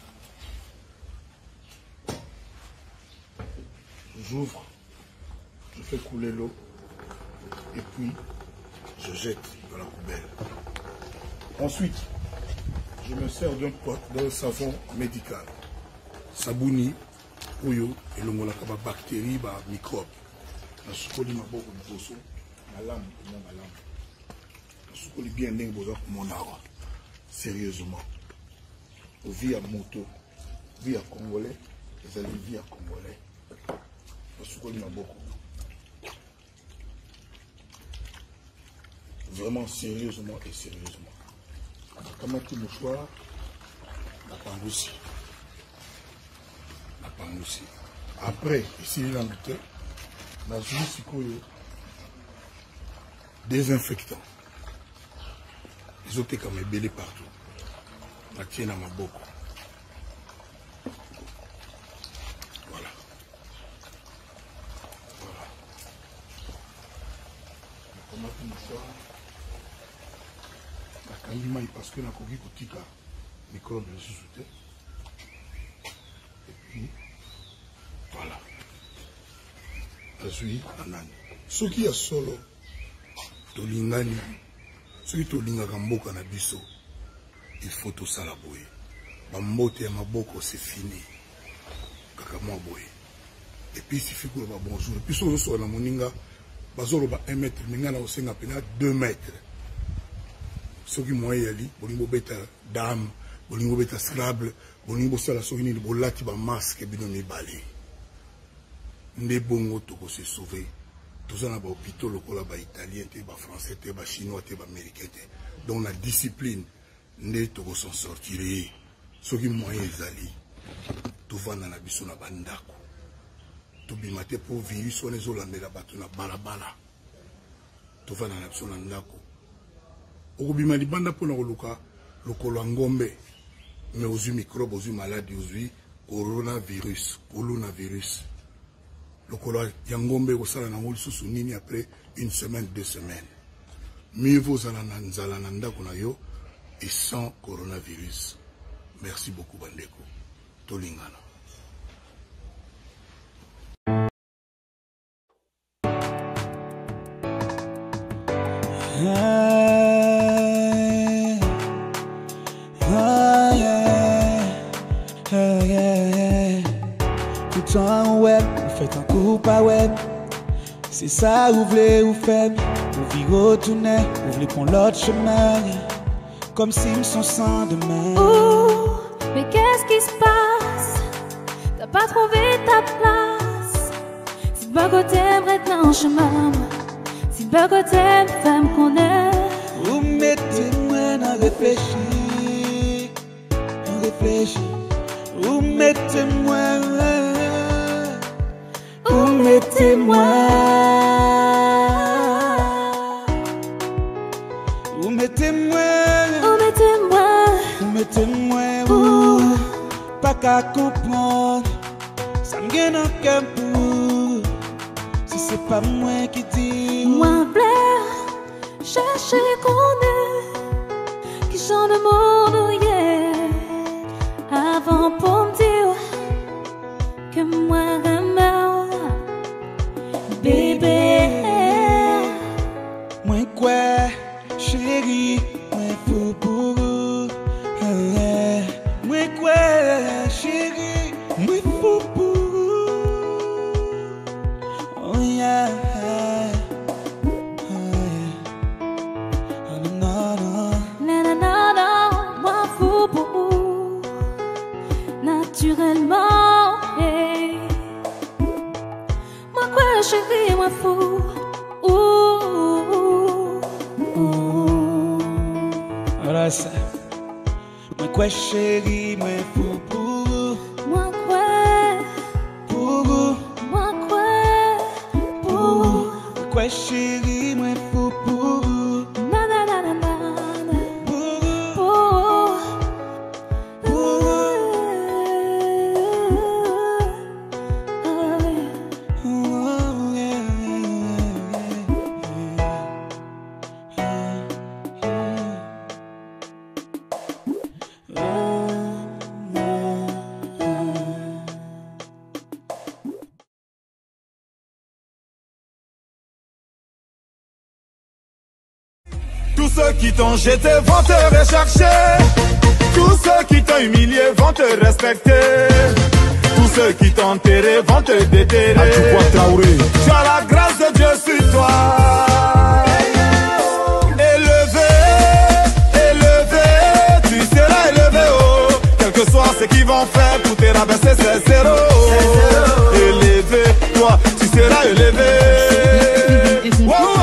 J'ouvre, je fais couler l'eau et puis je jette dans la poubelle. Ensuite, je me sers d'un pot, d'un savon médical. Sabouni, Oyo et le molakaba bactéries, bah, microbes. La soukoli m'a beaucoup de bosso, la lame, non ma lame. La soukoli bien dingue bozo pour mon arbre. Sérieusement. Au via moto, via congolais, les alliés via congolais. Vraiment sérieusement et sérieusement. Comment tu mouchoir, la panouci. La panouci. Après, ici, il y a un la justice désinfectant. Les autres comme belé partout. La tienne à ma beaucoup. Parce que la Kogi Kotika, microbe de sous-souté. Et puis, voilà. Azui, Anani. Ce qui est solo, Tolingani, ce qui Tolinga Gamboka na biso, il faut tout ça la boye. Bambote ya maboko, c'est fini. Kakamwa boye. Et puis, il suffit que le bonjour. Et puis, si on soit la moninga, bazolo ba un mètre, mingana au senga pena deux mètres. Ce qui m'a dit, bolingo beta dame, bolingo beta scrabble, bolingo sala sogini de bolati ba masque bino mi bali. Nde bongo toko se sauver. Tout ça na ba hôpital lokola ba italien te ba français te ba chinois te ba américain te. Donc la discipline nde toko s'en sortir. Ce qui m'a ezali. Tout va na biso na bandako. Tout bimate pour virus on les olandela batu na balabala. Tout va na biso na ndako. Okubima libanda pona koluka lokolo ngombe mais ozu microbe ozu maladie ozu coronavirus coronavirus lokolo ya ngombe kosala na ngoli susu nini après une semaine deux semaines mieux vaut zala na nzala na ndako na yo et sans coronavirus. Merci beaucoup bandeko tolingana. Web, vous faites un coup pas web. C'est ça, vous voulez ou faible. Vous virez retourner, vous voulez prendre l'autre chemin. Comme s'ils sont sans demain. Oh, mais qu'est-ce qui se passe? T'as pas trouvé ta place. C'est pas que t'aimerais dans le chemin, si pas que t'aimes, femme qu'on est. Vous mettez-moi dans réfléchir, dans réfléchir. Vous mettez-moi, vous mettez-moi, vous mettez-moi, vous mettez-moi, vous mettez-moi, vous pas qu'à comprendre, ça me gagne en camp pour, si c'est pas moi qui dis. Moi plaire, chercher qu'on est, qui chante le monde, yeah. Avant pour me dire que moi j'aime bébé. Moi quoi, chérie, moi fou pour vous. Moi quoi, chérie, moi fou pour vous. Oh yeah. Oh non, non. Na na na na, moi fou pour vous. Naturellement, hey. Moi quoi chérie, moi fou. Ouh, ouh, ouh. Voilà ça. Moi quoi chérie, moi fou pour vous. Moi quoi pour vous. Moi quoi pour vous. Moi quoi chérie, moi fou pour vous. Na na na na na. Pour vous. Pour Tous ceux qui t'ont jeté vont te rechercher. Tous ceux qui t'ont humilié vont te respecter. Tous ceux qui t'ont enterré vont te déterrer. Tu as la grâce de Dieu sur toi. Élevé, élevé, tu seras élevé oh. Quel que soit ce qu'ils vont faire pour te rabaisser, c'est zéro. Élevé, toi, tu seras élevé. Wow, wow.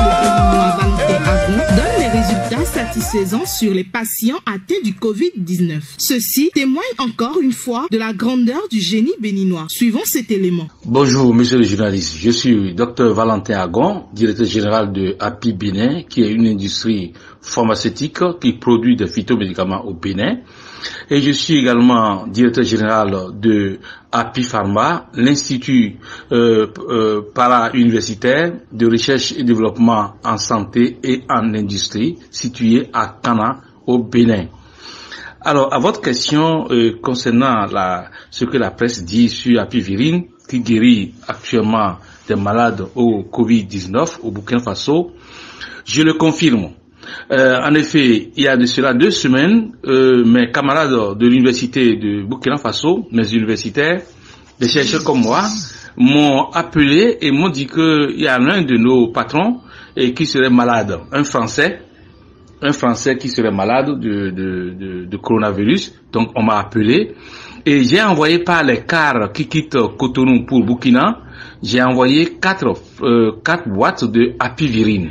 Donne les résultats satisfaisants sur les patients atteints du Covid dix-neuf. Ceci témoigne encore une fois de la grandeur du génie béninois. Suivons cet élément. Bonjour, monsieur le journaliste. Je suis docteur Valentin Agon, directeur général de Happy Bénin, qui est une industrie pharmaceutique qui produit des phytomédicaments au Bénin. Et je suis également directeur général de Happy Pharma, l'institut euh, euh, para-universitaire de recherche et développement en santé et en industrie, situé à Kana, au Bénin. Alors, à votre question euh, concernant la, ce que la presse dit sur Happy Virine, qui guérit actuellement des malades au Covid dix-neuf au Burkina Faso, je le confirme. Euh, en effet, il y a de cela deux semaines, euh, mes camarades de l'université de Burkina Faso, mes universitaires, des chercheurs comme moi, m'ont appelé et m'ont dit qu'il y a l'un de nos patrons et qui serait malade, un Français, un Français qui serait malade de, de, de, de coronavirus. Donc on m'a appelé et j'ai envoyé par les cars qui quittent Cotonou pour Burkina, j'ai envoyé quatre, euh, quatre boîtes de Happy Virine.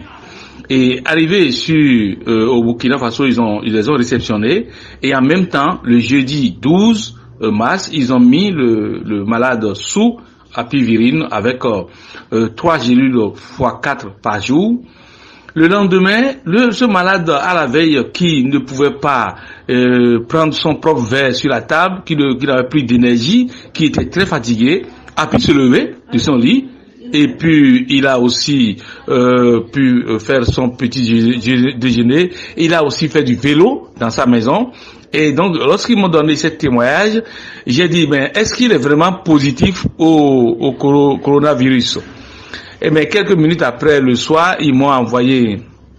Et arrivé sur euh, au Burkina Faso, ils ont ils les ont réceptionnés et en même temps le jeudi douze mars, ils ont mis le, le malade sous Happy Virine avec euh, euh, trois gélules fois quatre par jour. Le lendemain, le, ce malade à la veille qui ne pouvait pas euh, prendre son propre verre sur la table, qui n'avait plus d'énergie, qui était très fatigué, a pu se lever de son lit. Et puis, il a aussi euh, pu faire son petit déjeuner. Il a aussi fait du vélo dans sa maison. Et donc, lorsqu'ils m'ont donné ce témoignage, j'ai dit, ben, est-ce qu'il est vraiment positif au, au coronavirus? Et bien, quelques minutes après, le soir, ils m'ont envoyé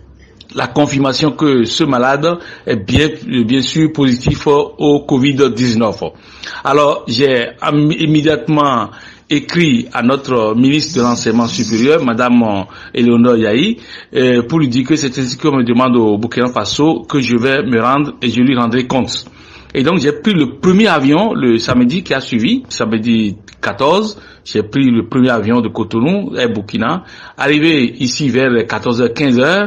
la confirmation que ce malade est bien, bien sûr positif au Covid dix-neuf. Alors, j'ai immédiatement écrit à notre ministre de l'enseignement supérieur, Madame Eleonore Yahi, euh, pour lui dire que c'est ainsi qu'on me demande au Burkina Faso que je vais me rendre et je lui rendrai compte. Et donc j'ai pris le premier avion le samedi qui a suivi, samedi quatorze, j'ai pris le premier avion de Cotonou, Air Burkina, arrivé ici vers quatorze heures quinze heures.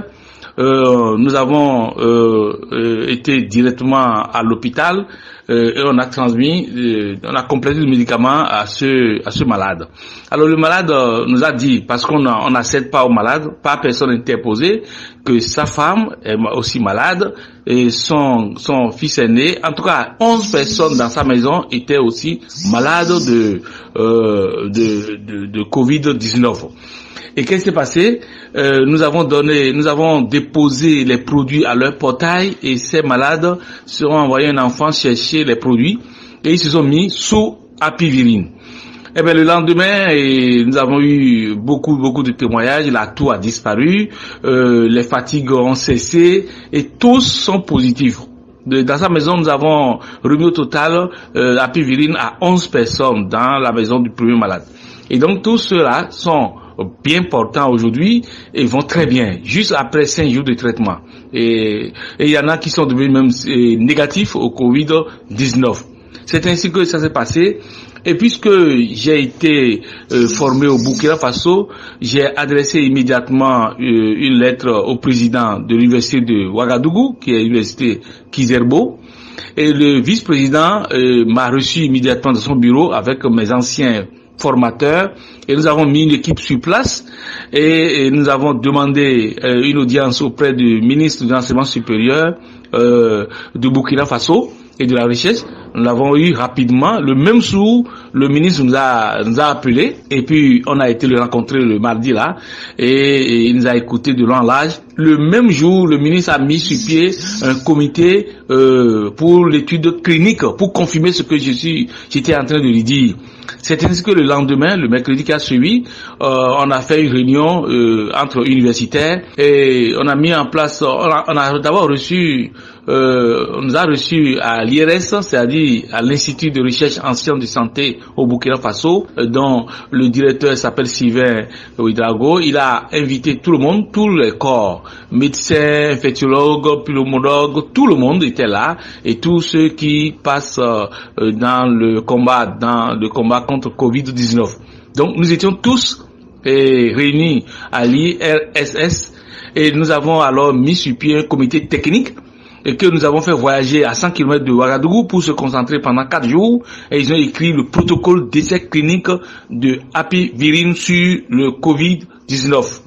Euh, nous avons euh, euh, été directement à l'hôpital euh, et on a transmis, euh, on a complété le médicament à ce à ce malade. Alors le malade euh, nous a dit, parce qu'on on n'accède pas au malade, pas personne interposée, que sa femme est aussi malade et son son fils aîné, en tout cas onze personnes dans sa maison étaient aussi malades de euh, de de, de Covid dix-neuf. Et qu'est-ce qui s'est passé? euh, Nous avons donné, nous avons déposé les produits à leur portail et ces malades seront envoyés un enfant chercher les produits et ils se sont mis sous apivirine. Et bien le lendemain, et nous avons eu beaucoup beaucoup de témoignages. La toux a disparu, euh, les fatigues ont cessé et tous sont positifs. De, dans sa maison, nous avons remis au total euh, l'apivirine à onze personnes dans la maison du premier malade. Et donc tous ceux-là sont bien portants aujourd'hui et vont très bien, juste après cinq jours de traitement. Et il y en a qui sont devenus même euh, négatifs au Covid dix-neuf. C'est ainsi que ça s'est passé. Et puisque j'ai été euh, formé au Burkina Faso, j'ai adressé immédiatement euh, une lettre au président de l'université de Ouagadougou, qui est l'université Kizerbo. Et le vice-président euh, m'a reçu immédiatement dans son bureau avec mes anciens formateurs et nous avons mis une équipe sur place et, et nous avons demandé euh, une audience auprès du ministre de l'enseignement supérieur euh, du Burkina Faso et de la recherche. Nous l'avons eu rapidement. Le même jour, le ministre nous a, nous a appelé et puis on a été le rencontrer le mardi là et, et il nous a écouté de long en large. Le même jour, le ministre a mis sur pied un comité euh, pour l'étude clinique pour confirmer ce que je suis, j'étais en train de lui dire. C'est ainsi que le lendemain, le mercredi qui a suivi, euh, on a fait une réunion euh, entre universitaires et on a mis en place, on a, on a d'abord reçu, euh, on nous a reçu à l'I R S, c'est-à-dire à l'Institut de recherche en sciences de santé au Burkina Faso, euh, dont le directeur s'appelle Sylvain Ouidrago. Il a invité tout le monde, tous les corps, médecins, infectiologues, pneumologues, tout le monde était là et tous ceux qui passent euh, dans le combat, dans le combat contre Covid dix-neuf. Donc nous étions tous eh, réunis à l'I R S S et nous avons alors mis sur pied un comité technique et que nous avons fait voyager à cent kilomètres de Ouagadougou pour se concentrer pendant quatre jours et ils ont écrit le protocole d'essai clinique de apivirine sur le Covid dix-neuf.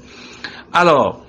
Alors,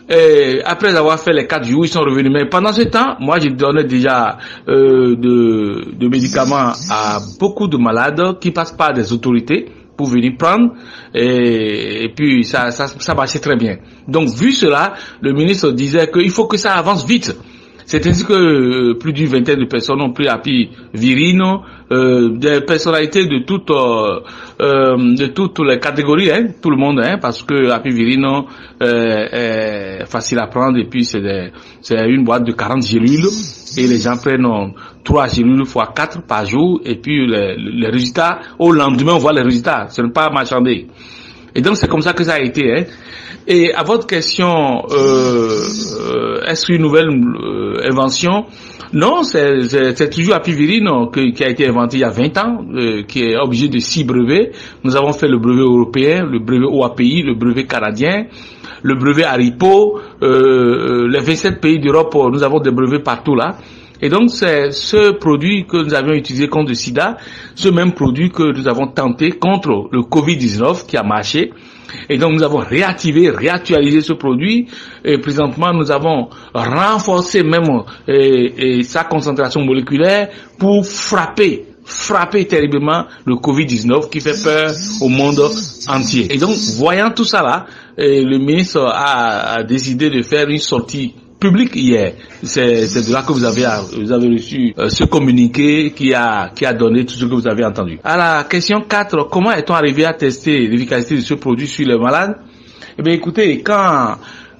et après avoir fait les quatre jours, ils sont revenus. Mais pendant ce temps, moi, j'ai donné déjà euh, de, de médicaments à beaucoup de malades qui passent par des autorités pour venir prendre. Et, et puis, ça, ça, ça marchait très bien. Donc, vu cela, le ministre disait qu'il faut que ça avance vite. C'est ainsi que euh, plus d'une vingtaine de personnes ont pris apivirine, euh, des personnalités de toutes euh, euh, de toutes les catégories, hein, tout le monde, hein, parce que apivirine euh, est facile à prendre et puis c'est c'est une boîte de quarante gélules et les gens prennent trois gélules fois quatre par jour et puis les, les résultats au lendemain on voit les résultats, ce n'est pas marchandé. Et donc c'est comme ça que ça a été, hein. Et à votre question, euh, euh, est-ce une nouvelle euh, invention? Non, c'est toujours apivirine qui, qui a été inventé il y a vingt ans, euh, qui est obligé de six brevets. Nous avons fait le brevet européen, le brevet O A P I, le brevet canadien, le brevet Aripo, euh, les vingt-sept pays d'Europe, nous avons des brevets partout là. Et donc c'est ce produit que nous avions utilisé contre le sida, ce même produit que nous avons tenté contre le Covid dix-neuf qui a marché. Et donc nous avons réactivé, réactualisé ce produit et présentement nous avons renforcé même et, et sa concentration moléculaire pour frapper, frapper terriblement le Covid dix-neuf qui fait peur au monde entier. Et donc voyant tout ça là, le ministre a, a décidé de faire une sortie public hier. C'est de là que vous avez, vous avez reçu euh, ce communiqué qui a, qui a donné tout ce que vous avez entendu. À la question quatre, comment est-on arrivé à tester l'efficacité de ce produit sur les malades? Eh bien, écoutez, quand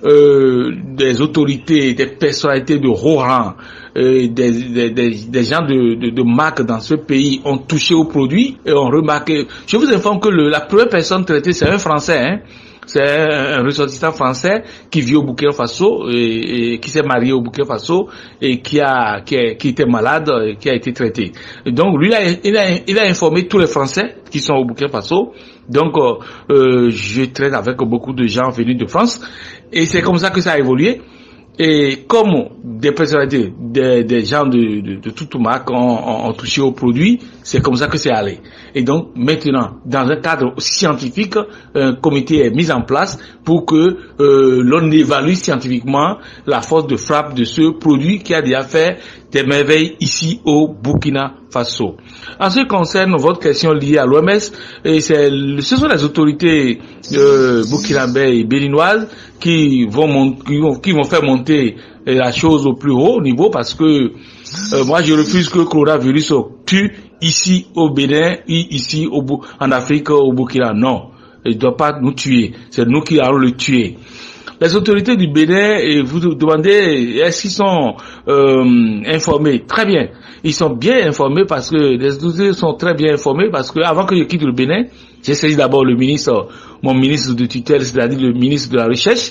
euh, des autorités, des personnalités de haut rang, euh, des, des, des, des gens de, de, de marque dans ce pays ont touché au produit et ont remarqué. Je vous informe que le, la première personne traitée, c'est un Français, hein. C'est un, un ressortissant français qui vit au Burkina Faso et, et qui s'est marié au Burkina Faso et qui a qui, a, qui était malade et qui a été traité. Et donc lui, il a, il a, il a informé tous les Français qui sont au Burkina Faso. Donc euh, euh, je traite avec beaucoup de gens venus de France et c'est comme ça que ça a évolué. Et comme des personnalités, des, des gens de, de, de toute marque ont, ont, ont touché au produit, c'est comme ça que c'est allé. Et donc maintenant, dans un cadre scientifique, un comité est mis en place pour que euh, l'on évalue scientifiquement la force de frappe de ce produit qui a déjà fait des merveilles ici au Burkina Faso. En ce qui concerne votre question liée à l'O M S, et c'est, ce sont les autorités euh, burkinabées et béninoises qui vont, qui vont, qui vont faire monter la chose au plus haut niveau parce que euh, moi je refuse que le coronavirus tue ici au Bénin, ici au, en Afrique, au Burkina. Non, il ne doit pas nous tuer, c'est nous qui allons le tuer. Les autorités du Bénin, et vous vous demandez, est-ce qu'ils sont euh, informés? Très bien. Ils sont bien informés parce que les autorités sont très bien informés parce que avant que je quitte le Bénin, j'ai saisi d'abord le ministre, mon ministre de tutelle, c'est-à-dire le ministre de la Recherche.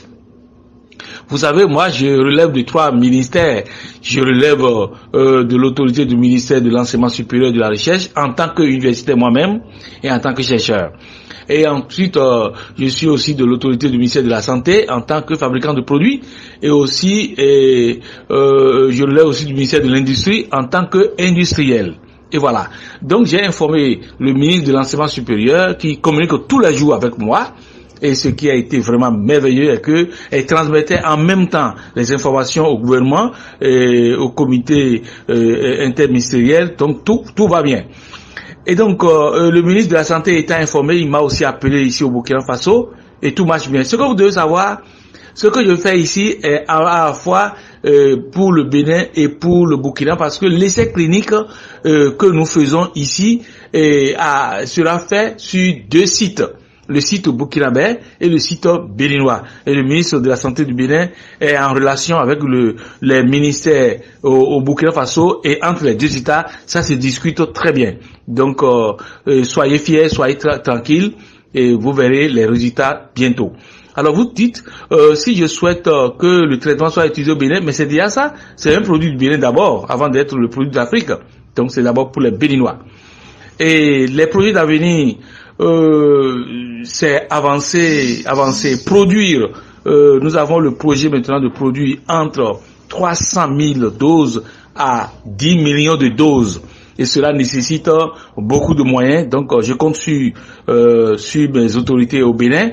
Vous savez, moi, je relève de trois ministères. Je relève euh, de l'autorité du ministère de l'enseignement supérieur et de la recherche en tant qu'universitaire moi-même et en tant que chercheur. Et ensuite, euh, je suis aussi de l'autorité du ministère de la Santé en tant que fabricant de produits et aussi, et, euh, je relève aussi du ministère de l'Industrie en tant qu'industriel. Et voilà. Donc, j'ai informé le ministre de l'enseignement supérieur qui communique tous les jours avec moi. Et ce qui a été vraiment merveilleux est que elle transmettait en même temps les informations au gouvernement et au comité euh, interministériel. Donc tout tout va bien. Et donc euh, le ministre de la Santé étant informé, il m'a aussi appelé ici au Burkina Faso et tout marche bien. Ce que vous devez savoir, ce que je fais ici est à la fois euh, pour le Bénin et pour le Burkina parce que l'essai clinique euh, que nous faisons ici est, a, sera fait sur deux sites. Le site burkinabé et le site béninois. Et le ministre de la Santé du Bénin est en relation avec le, les ministères au, au Burkina Faso et entre les deux États, ça se discute très bien. Donc, euh, euh, soyez fiers, soyez tra tranquilles et vous verrez les résultats bientôt. Alors vous dites, euh, si je souhaite euh, que le traitement soit utilisé au Bénin, mais c'est déjà ça, c'est un produit du Bénin d'abord, avant d'être le produit d'Afrique. Donc c'est d'abord pour les Béninois. Et les produits d'avenir, Euh, c'est avancer, avancer, produire. Euh, nous avons le projet maintenant de produire entre trois cent mille doses à dix millions de doses. Et cela nécessite beaucoup de moyens. Donc, je compte sur, euh, sur mes autorités au Bénin.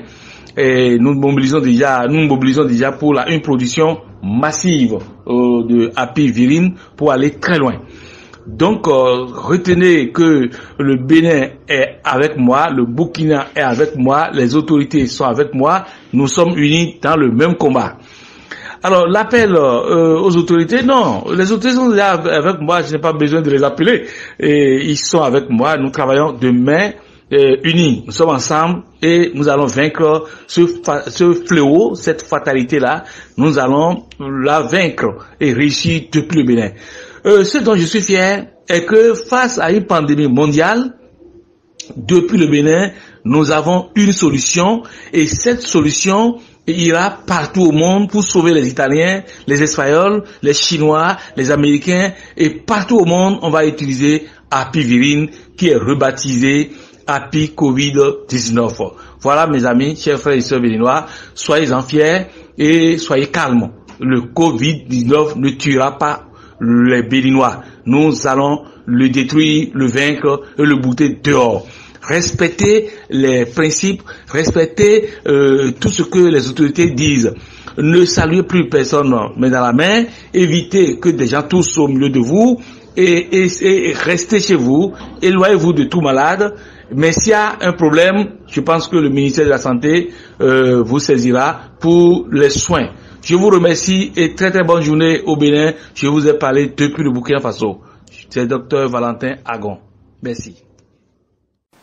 Et nous mobilisons déjà, nous mobilisons déjà pour la, une production massive euh, de Apivirine pour aller très loin. Donc, euh, retenez que le Bénin est avec moi, le Burkina est avec moi, les autorités sont avec moi, nous sommes unis dans le même combat. Alors, l'appel euh, aux autorités, non, les autorités sont déjà avec moi, je n'ai pas besoin de les appeler, et ils sont avec moi, nous travaillons de main euh, unis, nous sommes ensemble et nous allons vaincre ce, ce fléau, cette fatalité-là, nous allons la vaincre et réussir depuis le Bénin. Euh, ce dont je suis fier est que face à une pandémie mondiale, depuis le Bénin, nous avons une solution et cette solution ira partout au monde pour sauver les Italiens, les Espagnols, les Chinois, les Américains et partout au monde, on va utiliser Apivirine qui est rebaptisé Api Covid dix-neuf. Voilà mes amis, chers frères et sœurs béninois, soyez-en fiers et soyez calmes. Le Covid dix-neuf ne tuera pas les Béninois. Nous allons le détruire, le vaincre et le bouter dehors. Respectez les principes, respectez euh, tout ce que les autorités disent. Ne saluez plus personne mais dans la main, évitez que des gens toussent au milieu de vous et, et, et restez chez vous, éloignez-vous de tout malade. Mais s'il y a un problème, je pense que le ministère de la Santé euh, vous saisira pour les soins. Je vous remercie et très très bonne journée au Bénin. Je vous ai parlé depuis le Burkina Faso. C'est docteur Valentin Agon. Merci.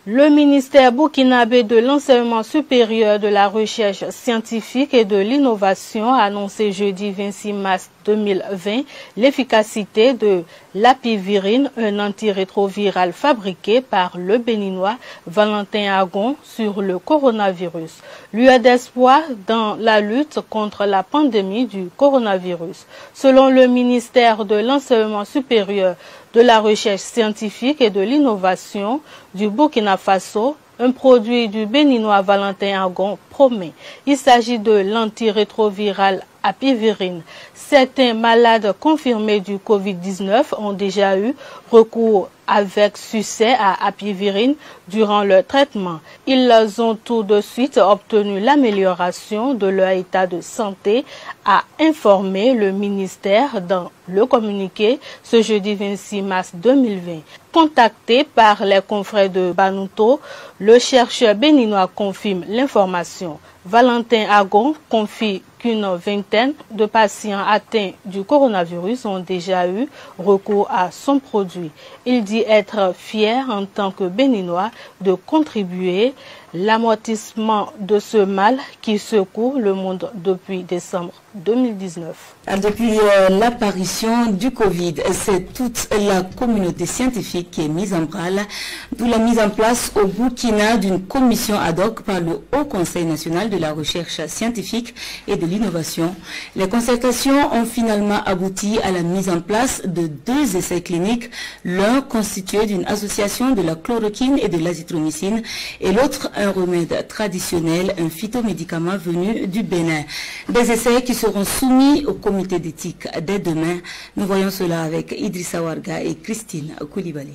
Le ministère burkinabé de l'enseignement supérieur, de la recherche scientifique et de l'innovation a annoncé jeudi vingt-six mars deux mille vingt l'efficacité de l'apivirine, un antirétroviral fabriqué par le Béninois Valentin Agon sur le coronavirus. Lueur d'espoir dans la lutte contre la pandémie du coronavirus. Selon le ministère de l'enseignement supérieur, de la recherche scientifique et de l'innovation du Burkina Faso, un produit du Béninois Valentin Agon promet. Il s'agit de l'antirétroviral apivirine. Certains malades confirmés du Covid dix-neuf ont déjà eu recours avec succès à apivirine durant leur traitement. Ils ont tout de suite obtenu l'amélioration de leur état de santé, a informé le ministère dans le communiqué ce jeudi vingt-six mars deux mille vingt. Contacté par les confrères de Banuto, le chercheur béninois confirme l'information. Valentin Agon confie qu'une vingtaine de patients atteints du coronavirus ont déjà eu recours à son produit. Il dit être fier en tant que Béninois de contribuer à l'amortissement de ce mal qui secoue le monde depuis décembre deux mille dix-neuf. Depuis euh, l'apparition du Covid, c'est toute la communauté scientifique qui est mise en branle, d'où la mise en place au Burkina d'une commission ad hoc par le Haut Conseil national de la recherche scientifique et de l'innovation. Les concertations ont finalement abouti à la mise en place de deux essais cliniques, l'un constitué d'une association de la chloroquine et de l'azithromycine et l'autre un remède traditionnel, un phytomédicament venu du Bénin. Des essais qui seront soumis au comité d'éthique dès demain. Nous voyons cela avec Idrissa Warga et Christine Koulibaly.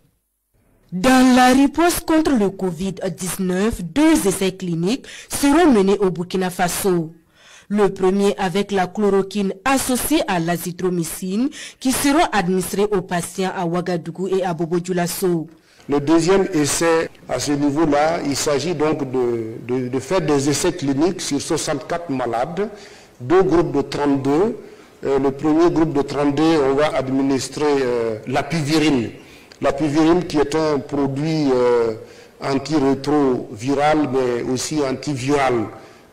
Dans la riposte contre le Covid dix-neuf, deux essais cliniques seront menés au Burkina Faso. Le premier avec la chloroquine associée à l'azithromycine qui seront administrés aux patients à Ouagadougou et à Bobo-Dioulasso. Le deuxième essai, à ce niveau-là, il s'agit donc de, de, de faire des essais cliniques sur soixante-quatre malades, deux groupes de trente-deux. Euh, le premier groupe de trente-deux, on va administrer euh, l'apivirine. L'apivirine qui est un produit euh, antirétroviral, mais aussi antiviral.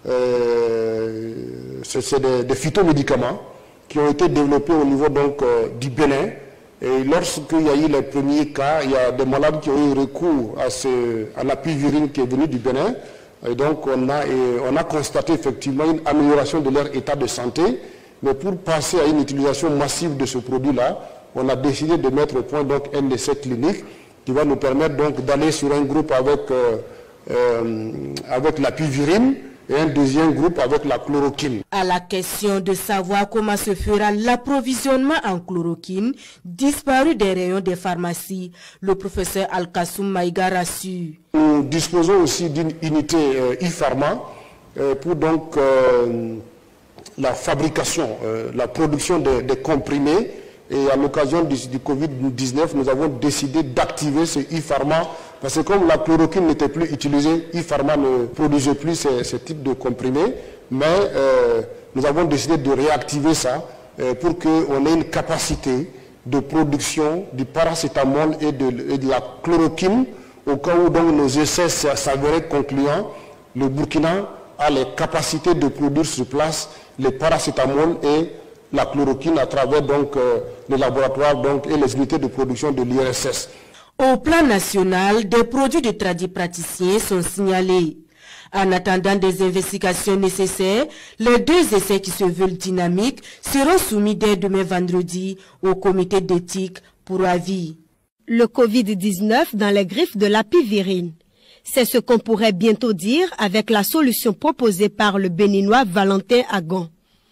Euh, C'est des, des phytomédicaments qui ont été développés au niveau donc, euh, du Bénin. Et lorsqu'il y a eu les premiers cas, il y a des malades qui ont eu recours à, ce, à l'apivirine qui est venue du Bénin. Et donc on a, et on a constaté effectivement une amélioration de leur état de santé. Mais pour passer à une utilisation massive de ce produit-là, on a décidé de mettre au point donc un essai clinique qui va nous permettre donc d'aller sur un groupe avec, euh, euh, avec l'apivirine et un deuxième groupe avec la chloroquine. À la question de savoir comment se fera l'approvisionnement en chloroquine disparu des rayons des pharmacies, le professeur Al-Kassoum Maïga rassure. Nous disposons aussi d'une unité euh, e-pharma euh, pour donc euh, la fabrication, euh, la production des de comprimés. Et à l'occasion du, du Covid dix-neuf, nous avons décidé d'activer ce e-pharma parce que comme la chloroquine n'était plus utilisée, e-pharma ne produisait plus ce, ce type de comprimés. Mais euh, nous avons décidé de réactiver ça euh, pour qu'on ait une capacité de production du paracétamol et de, et de la chloroquine au cas où donc, nos essais s'avéraient concluants. Le Burkina a les capacités de produire sur place les paracétamol et la chloroquine à travers donc, euh, les laboratoires donc, et les unités de production de l'I R S S. Au plan national, des produits de tradipraticiens sont signalés. En attendant des investigations nécessaires, les deux essais qui se veulent dynamiques seront soumis dès demain vendredi au comité d'éthique pour avis. Le Covid dix-neuf dans les griffes de l'apivirine. C'est ce qu'on pourrait bientôt dire avec la solution proposée par le Béninois Valentin Agon.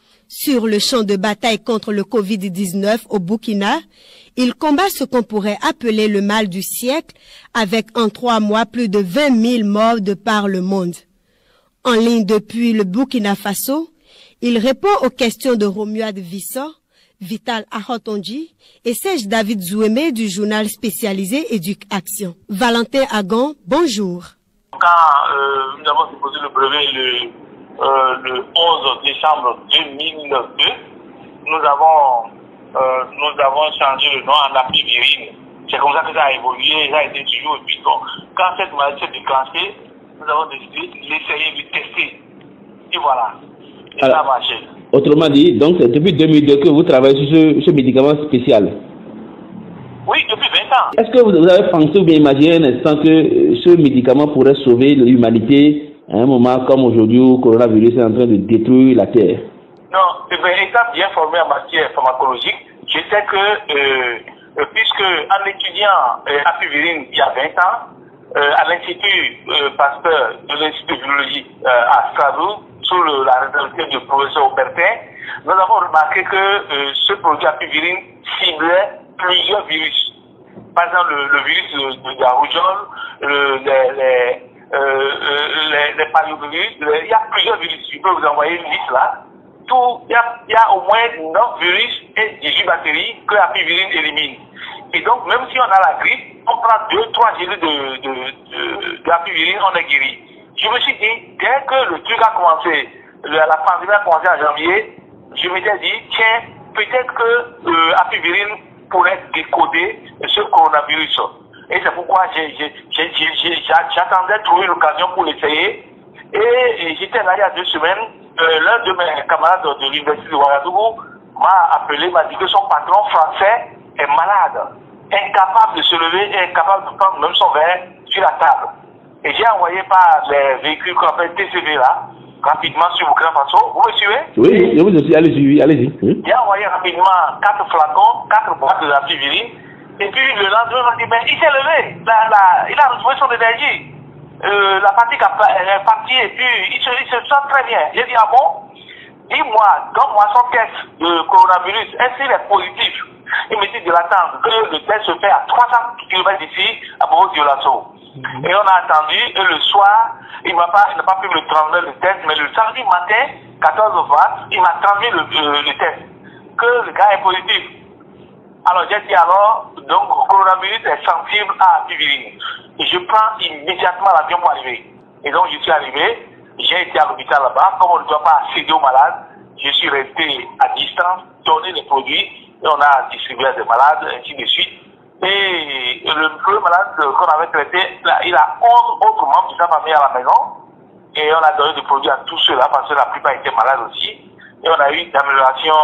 Sur le champ de bataille contre le Covid dix-neuf au Burkina, il combat ce qu'on pourrait appeler le mal du siècle, avec en trois mois plus de vingt mille morts de par le monde. En ligne depuis le Burkina Faso, il répond aux questions de Romuald Vissor, Vital Ahotonji et Serge David Zouémé du journal spécialisé Éduc Action. Valentin Agon, bonjour. Quand euh, nous avons déposé le brevet le, euh, le onze décembre deux mille deux, nous avons, euh, nous avons changé le nom en apivirine C'est comme ça que ça a évolué, ça a été toujours. Et puis bon, quand cette maladie s'est déclenchée, nous avons décidé d'essayer de tester. Et voilà. Et Alors, ça a marché. Autrement dit, donc c'est depuis deux mille deux que vous travaillez sur ce, ce médicament spécial. Oui, depuis vingt ans. Est-ce que vous avez pensé ou bien imaginé un instant que ce médicament pourrait sauver l'humanité à un moment comme aujourd'hui où le coronavirus est en train de détruire la Terre? Non, étant bien formé en matière pharmacologique, je sais que euh, puisque en étudiant euh, apivirine il y a vingt ans, euh, à l'Institut euh, Pasteur de l'Institut de biologie euh, à Strasbourg, sous le, la responsabilité du professeur Aubertin, nous avons remarqué que euh, ce produit apivirine ciblait plusieurs virus. Par exemple, le, le virus de, de, de la rougeole, le, les, les, euh, les, les pariovirus, il y a plusieurs virus. Je peux vous envoyer une liste là. Tout, il y a, il y a au moins neuf virus et dix-huit bactéries que l'apivirine élimine. Et donc, même si on a la grippe, on prend deux, trois gélules de, de, de, de l'apivirine, on est guéri. Je me suis dit, dès que le truc a commencé, la, la pandémie a commencé en janvier, je m'étais dit, tiens, peut-être que euh, l'apivirine pourrait décoder ce coronavirus. Et c'est pourquoi j'attendais trouver l'occasion pour l'essayer. Et, et j'étais là il y a deux semaines. Euh, L'un de mes camarades de l'université de Ouagadougou m'a appelé, m'a dit que son patron français est malade, incapable de se lever, incapable de prendre même son verre sur la table. Et j'ai envoyé par les véhicules qu'on appelle T C V là, rapidement sur Burkina Faso. Vous me suivez? Oui, je vous suis. Allez-y, allez-y. Oui. J'ai envoyé rapidement quatre flacons, quatre boîtes de l'apivirine. Et puis le lendemain, il m'a dit, mais il s'est levé, la, la, il a retrouvé son énergie. Euh, la fatigue est partie et puis il se, il se sent très bien. J'ai dit, ah bon? Dis-moi, donne-moi son test de coronavirus. Est-ce qu'il est positif? Il me dit de l'attendre, que le test se fait à trois cents kilomètres d'ici, à Bobo-Dioulasso. Mm-hmm. Et on a attendu, et le soir, il n'a pas, pas pu me transmettre le test, mais le samedi matin, quatorze heures, il m'a transmis le, euh, le test, que le gars est positif. Alors j'ai dit alors, donc le coronavirus est sensible à l'apivirine. Et je prends immédiatement l'avion pour arriver. Et donc je suis arrivé, j'ai été à l'hôpital là-bas, comme on ne doit pas accéder aux malades, je suis resté à distance, donné les produits, et on a distribué à des malades, ainsi de suite. Et le premier malade qu'on avait traité, il a onze autres membres de sa famille à la maison. Et on a donné des produits à tous ceux-là, parce que la plupart étaient malades aussi. Et on a eu une amélioration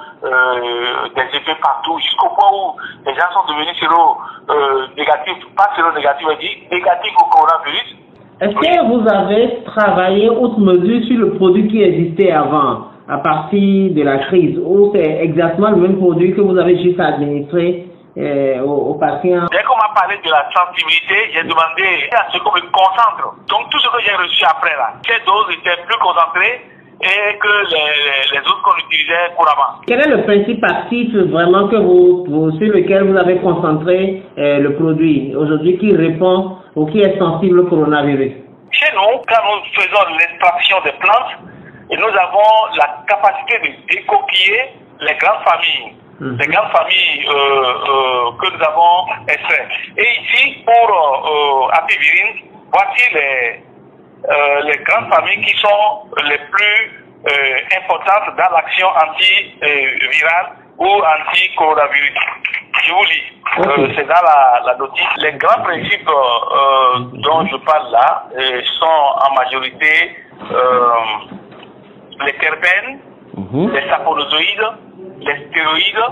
euh, des effets partout, jusqu'au point où les gens sont devenus séro euh, négatifs, pas séro négatifs, on dit négatifs au coronavirus. Est-ce que vous avez travaillé autre mesure sur le produit qui existait avant, à partir de la crise, ou c'est exactement le même produit que vous avez juste administré euh, aux, aux patients? Dès qu'on m'a parlé de la sensibilité, j'ai demandé à ce qu'on me concentre. Donc tout ce que j'ai reçu après là, ces doses étaient plus concentrées et que les, les autres qu'on utilisait couramment. Quel est le principe actif vraiment que vous, vous, sur lequel vous avez concentré euh, le produit aujourd'hui qui répond ou qui est sensible au coronavirus? Chez nous, quand nous faisons l'extraction des plantes, et nous avons la capacité de décoquiller les grandes familles, mmh. les grandes familles euh, euh, que nous avons extraites. Et ici, pour euh, apivirine, voici les, euh, les grandes familles qui sont les plus euh, importantes dans l'action antivirale ou anti-coronavirus. Je vous lis, okay. euh, c'est dans la, la notice. Les grands principes euh, dont je parle là euh, sont en majorité euh, les terpènes, mmh. les saponozoïdes, les stéroïdes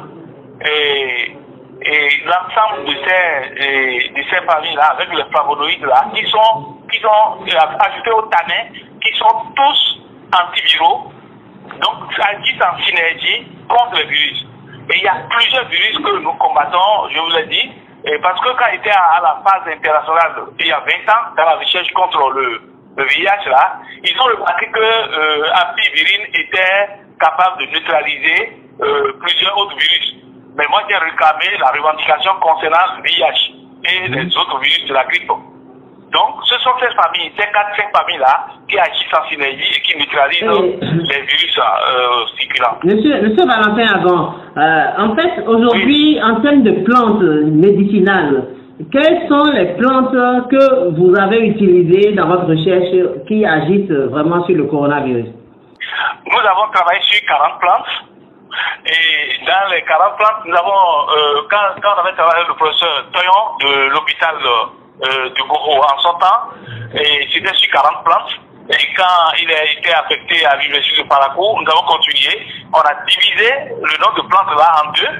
et, et l'ensemble de ces, et, de ces familles-là, avec les flavonoïdes là, qui sont, qui sont euh, ajoutés au tanin, qui sont tous antiviraux, donc ça agit en synergie contre les virus. Et il y a plusieurs virus que nous combattons, je vous l'ai dit, et parce que quand il était à, à la phase internationale, il y a vingt ans, dans la recherche contre le le V I H là, ils ont remarqué que euh, apivirine était capable de neutraliser euh, plusieurs autres virus. Mais moi j'ai réclamé la revendication concernant le V I H et mmh. les autres virus de la grippe. Donc ce sont ces familles, ces quatre cinq familles là qui agissent en synergie et qui neutralisent et... les virus euh, circulants. Monsieur, monsieur Valentin Agon, euh, en fait aujourd'hui oui. en termes de plantes médicinales, quelles sont les plantes que vous avez utilisées dans votre recherche qui agissent vraiment sur le coronavirus? Nous avons travaillé sur quarante plantes Et dans les quarante plantes, nous avons, euh, quand, quand on avait travaillé avec le professeur Toyon de l'hôpital euh, de Goro en son temps, et c'était sur quarante plantes. Et quand il a été affecté à l'université de Parakou, nous avons continué. On a divisé le nombre de plantes là en deux.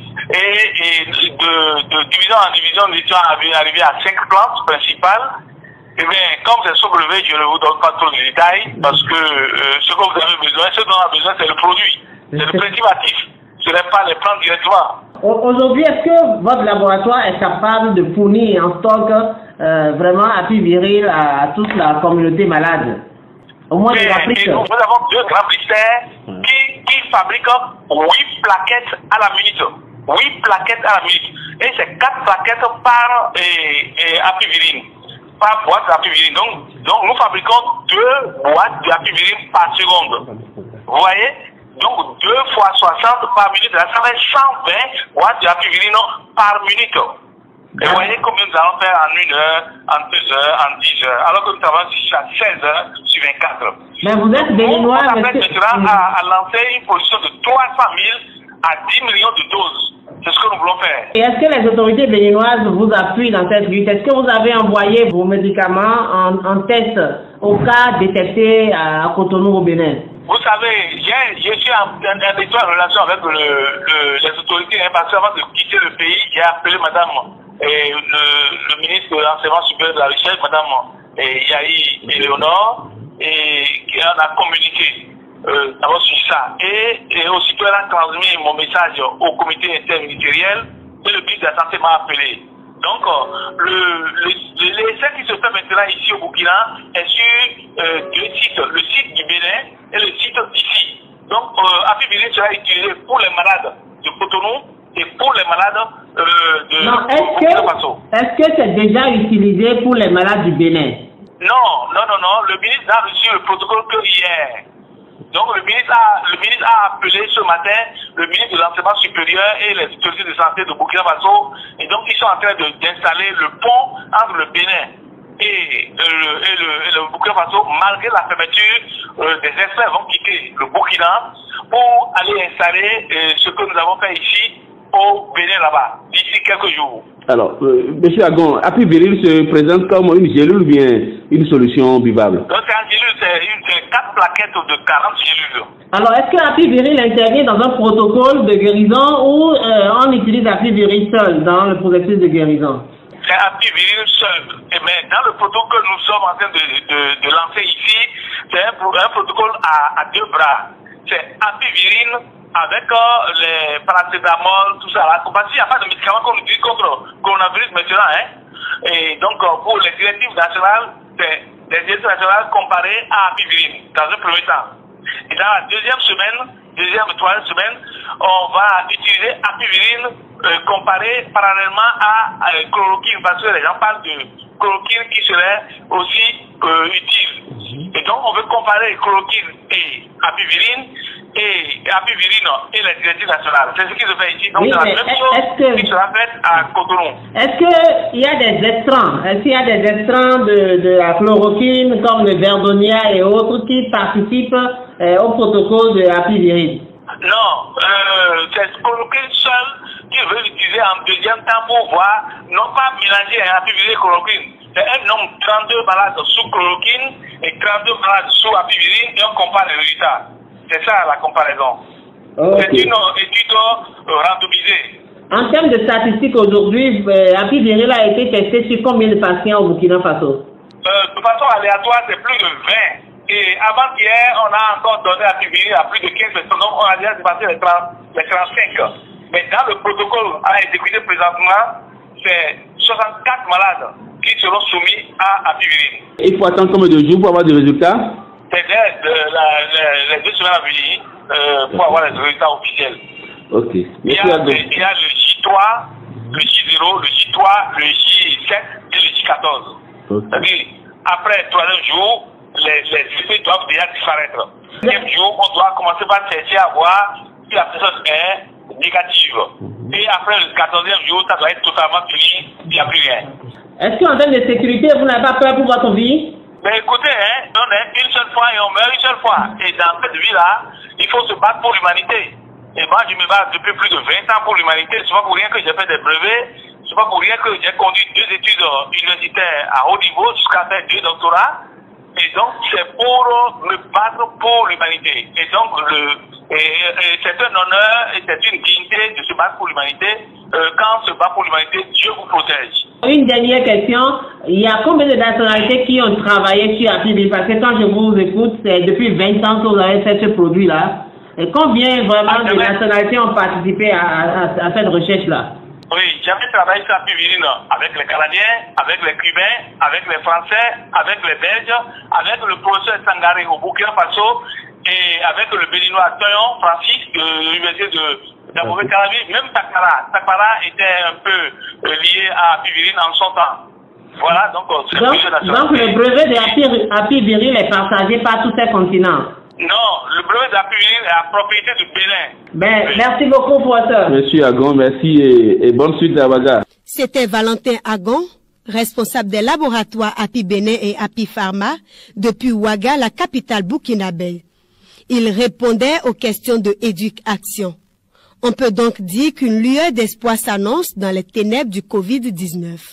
Et, et de, de division en division, nous étions arrivés à cinq plantes principales. Et bien, comme c'est soulevé, je ne vous donne pas trop de détails, parce que euh, ce que vous avez besoin, ce dont on a besoin, c'est le produit. C'est le principe actif. Ce n'est pas les plantes directement. Aujourd'hui, est-ce que votre laboratoire est capable de fournir en stock euh, vraiment appui viril à, à toute la communauté malade? Au moins, et, et nous, nous avons deux grands blisters mmh. qui, qui fabriquent huit plaquettes à la minute. huit plaquettes à la minute. Et c'est quatre plaquettes par et, et appui viril. Par boîte d'appui viril. Donc, donc, nous fabriquons deux boîtes d'appui viril par seconde. Vous voyez? Donc, deux fois soixante par minute, ça fait cent vingt watts d'appui viril par minute. Et vous voyez combien nous allons faire en une heure, en deux heures, en dix heures, alors que nous travaillons jusqu'à seize heures sur vingt-quatre. Mais vous êtes béninois, on s'apprête maintenant à, à lancer une production de trois cent mille à dix millions de doses. C'est ce que nous voulons faire. Et est-ce que les autorités béninoises vous appuient dans cette lutte? Est-ce que vous avez envoyé vos médicaments en, en test au cas détecté à Cotonou au Bénin? Vous savez, je suis en, en, en étroite relation avec le, le, les autorités, hein, parce qu'avant de quitter le pays, j'ai appelé madame et le, le ministre de l'enseignement supérieur de la recherche, madame et Yahi Éléonore, et qui en a communiqué euh, d'abord sur ça. Et, et aussitôt elle a transmis mon message au comité interministériel et le ministre de la Santé m'a appelé. Donc, le, le, l'essai qui se fait maintenant ici au Burkina est sur euh, deux sites, le site du Bénin et le site d'ici. Donc, euh, appui viril sera utilisé pour les malades de Cotonou et pour les malades euh, de non, Burkina Faso. Est-ce que c'est déjà utilisé pour les malades du Bénin? Non, non, non, non. Le ministre a reçu le protocole que hier. Donc le ministre, a, le ministre a appelé ce matin le ministre de l'enseignement supérieur et les autorités de santé de Burkina Faso. Et donc ils sont en train de, d'installer le pont entre le Bénin et, euh, le, et, le, et le Burkina Faso, malgré la fermeture euh, des experts vont quitter le Burkina pour aller installer euh, ce que nous avons fait ici au Bénin là-bas, d'ici quelques jours. Alors, euh, M. Agon, appui viril se présente comme une gélule ou bien une solution buvable? Donc c'est une gélule, c'est, une, c'est quatre plaquettes de quarante gélules. Alors, est-ce que l'appui viril intervient dans un protocole de guérison ou euh, on utilise l'appui viril seul dans le processus de guérison? C'est appui viril seul. Et mais dans le protocole que nous sommes en train de, de, de lancer ici, c'est un, un protocole à, à deux bras. C'est appui viril avec euh, les paracétamol, tout ça. Là. Parce qu'il n'y a pas de médicaments qu'on utilise contre le coronavirus maintenant. Hein. Et donc, euh, pour les directives nationales, c'est les directives nationales comparées à appui viril, dans un premier temps. Et dans la deuxième semaine, deuxième et troisième semaine, on va utiliser appui viril euh, comparé parallèlement à, à chloroquine, parce que les gens parlent de chloroquine qui serait aussi euh, utile. Et donc, on veut comparer chloroquine et appui viril et appui viril et les directives nationales. C'est ce qui se fait ici. Donc, oui, c'est la même chose que, qui sera faite à Cotonou. Est-ce qu'il y a des extrants, est-ce qu'il y a des extrants de, de la chloroquine, comme le verdonia et autres, qui participent euh, au protocole de appui viril? Non, euh, c'est chloroquine seul qui veut l'utiliser en deuxième temps pour voir, non pas mélanger un appui viril et chloroquine. C'est un nombre trente-deux malades sous chloroquine et trente-deux malades sous appui viril et on compare les résultats. C'est ça la comparaison. Okay. C'est une étude euh, randomisée. En termes de statistiques aujourd'hui, euh, appui viril a été testé sur combien de patients au Burkina Faso? euh, De façon aléatoire, c'est plus de vingt. Et avant-hier, on a encore donné appui viril à plus de quinze personnes. Donc on a déjà dépassé les, trente, les trente-cinq. Mais dans le protocole à exécuter présentement, c'est soixante-quatre malades qui seront soumis à appui viril. Il faut attendre combien de jours pour avoir des résultats? C'est de, de, la, les deux semaines à venir euh, pour avoir les résultats officiels. Ok. Il y, a, il y a le J trois, le J zéro, le J trois, le J sept et le J quatorze. Okay. C'est-à-dire, après le troisième jour, les, les effets doivent déjà disparaître. Le deuxième jour, on doit commencer par chercher à voir si la personne est négative. Mm-hmm. Et après le quatorzième jour, ça doit être totalement fini, il n'y a plus rien. Est-ce qu'en termes de sécurité, vous n'avez pas peur pour votre vie? Mais écoutez, hein, on est une seule fois et on meurt une seule fois. Et dans cette vie-là, il faut se battre pour l'humanité. Et moi, je me bats depuis plus de vingt ans pour l'humanité. Ce n'est pas pour rien que j'ai fait des brevets. Ce n'est pas pour rien que j'ai conduit deux études universitaires à haut niveau jusqu'à faire deux doctorats. Et donc, c'est pour me battre pour l'humanité. Et donc, le, et, et c'est un honneur et c'est une dignité de se battre pour l'humanité. Euh, quand on se bat pour l'humanité, Dieu vous protège. Une dernière question. Il y a combien de nationalités qui ont travaillé sur Happy Parce que quand je vous écoute, c'est depuis vingt ans que vous avez fait ce produit-là. Et combien vraiment de nationalités ont participé à, à, à cette recherche-là? Oui, j'avais travaillé sur Happy Virine avec les Canadiens, avec les Cubains, avec les Français, avec les Belges, avec le professeur Sangaré au Burkina Faso et avec le Béninois Toyon Francis de l'université de d'Abomey-Calavi. Même Takara. Takara était un peu euh, lié à Happy Virine en son temps. Voilà, donc c'est plusieurs nationalités. Donc le brevet de Happy, Happy Virine est partagé par tous ces continents? Non, le brevet d'Happy Virine est la propriété du Bénin. Ben, oui. Merci beaucoup, professeur. Monsieur Agon, merci et, et bonne suite d'Abaga. C'était Valentin Agon, responsable des laboratoires Happy Bénin et Happy Pharma depuis Ouaga, la capitale burkinabé. Il répondait aux questions de Éduc-Action. On peut donc dire qu'une lueur d'espoir s'annonce dans les ténèbres du Covid dix-neuf.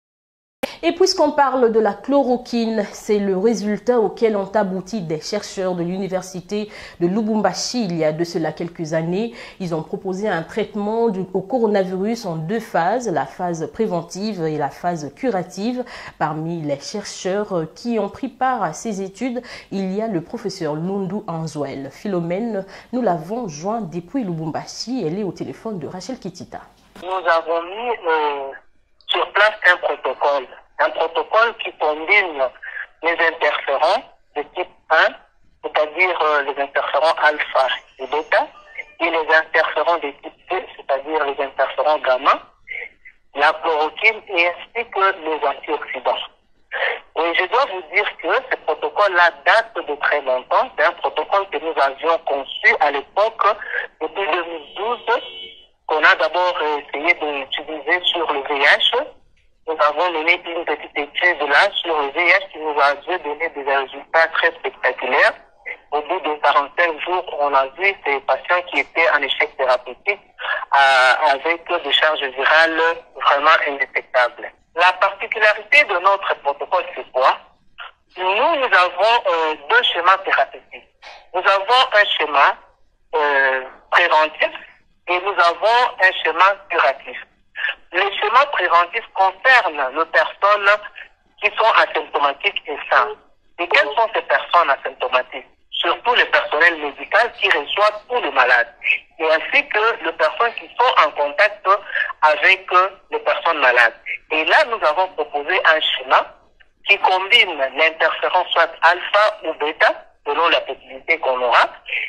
Et puisqu'on parle de la chloroquine, c'est le résultat auquel ont abouti des chercheurs de l'université de Lubumbashi il y a de cela quelques années. Ils ont proposé un traitement du, au coronavirus en deux phases, la phase préventive et la phase curative. Parmi les chercheurs qui ont pris part à ces études, il y a le professeur Lundu Anzuel. Philomène, nous l'avons joint depuis Lubumbashi. Elle est au téléphone de Rachel Kitita. Nous avons mis euh, sur place un protocole. Un protocole qui combine les interférents de type un, c'est-à-dire euh, les interférents alpha et bêta, et les interférents de type deux, c'est-à-dire les interférents gamma, la chloroquine et ainsi que les antioxydants. Et je dois vous dire que ce protocole-là date de très longtemps. C'est un protocole que nous avions conçu à l'époque, depuis deux mille douze, qu'on a d'abord essayé d'utiliser sur le V I H. Nous avons mené une petite étude là sur le V I H qui nous a donné des résultats très spectaculaires. Au bout de quarante-cinq jours, on a vu ces patients qui étaient en échec thérapeutique euh, avec des charges virales vraiment indétectables. La particularité de notre protocole, c'est quoi? Nous, nous avons euh, deux schémas thérapeutiques. Nous avons un schéma euh, préventif et nous avons un schéma curatif. Le schéma préventif concerne les personnes qui sont asymptomatiques et saines. Et quelles sont ces personnes asymptomatiques? Surtout le personnel médical qui reçoit tous les malades. Et ainsi que les personnes qui sont en contact avec les personnes malades. Et là, nous avons proposé un schéma qui combine l'interférence soit alpha ou bêta, selon la possibilité qu'on aura.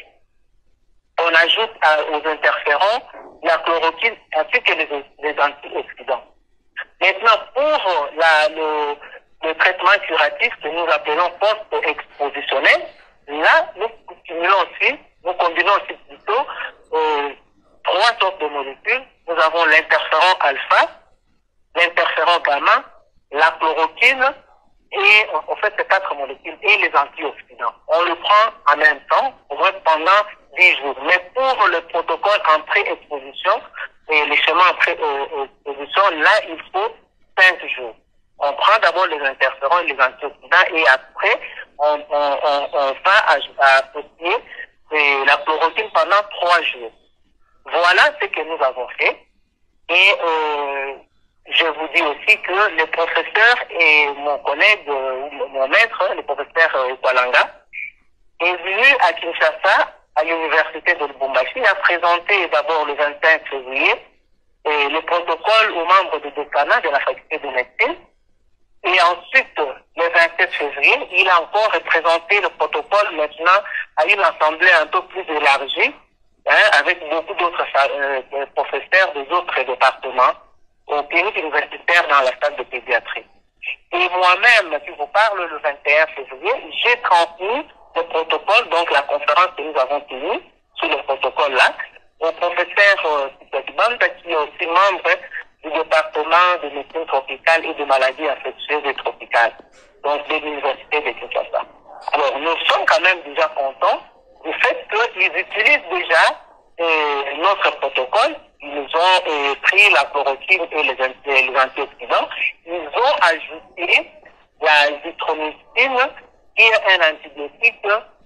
On ajoute à, aux interférents la chloroquine ainsi que les, les antioxydants. Maintenant, pour la, le, le traitement curatif que nous appelons post-expositionnel, là, nous combinons aussi, nous combinons aussi plutôt euh, trois sortes de molécules. Nous avons l'interféron alpha, l'interféron gamma, la chloroquine et en fait ces quatre molécules et les antioxydants. On le prend en même temps, au moins pendant dix jours. Mais pour le protocole en pré-exposition et les schémas en pré-exposition, là, il faut cinq jours. On prend d'abord les interférons et les antioxydants et après, on, on, on, on va associer la chloroquine pendant trois jours. Voilà ce que nous avons fait. Et euh, je vous dis aussi que le professeur et mon collègue, mon maître, le professeur Kwalanga, est venu à Kinshasa, à l'université de Lubumbashi, a présenté d'abord le vingt-cinq février et le protocole aux membres de décanat de la faculté de médecine. Et ensuite, le vingt-sept février, il a encore représenté le protocole maintenant à une assemblée un peu plus élargie, hein, avec beaucoup d'autres euh, professeurs des autres départements, aux cliniques universitaires dans la salle de pédiatrie. Et moi-même, qui vous parle le vingt et un février, j'ai transmis le protocole, donc la conférence que nous avons tenue sur le protocole-là, au professeur Banda, qui est aussi membre du département de médecine tropicale et de maladies infectieuses et tropicales, donc de l'université de Kinshasa. Alors, nous sommes quand même déjà contents du fait qu'ils utilisent déjà euh, notre protocole, ils ont euh, pris la chloroquine et les, les antioxydants. Ils ont ajouté la zithromycine, qui est un antibiotique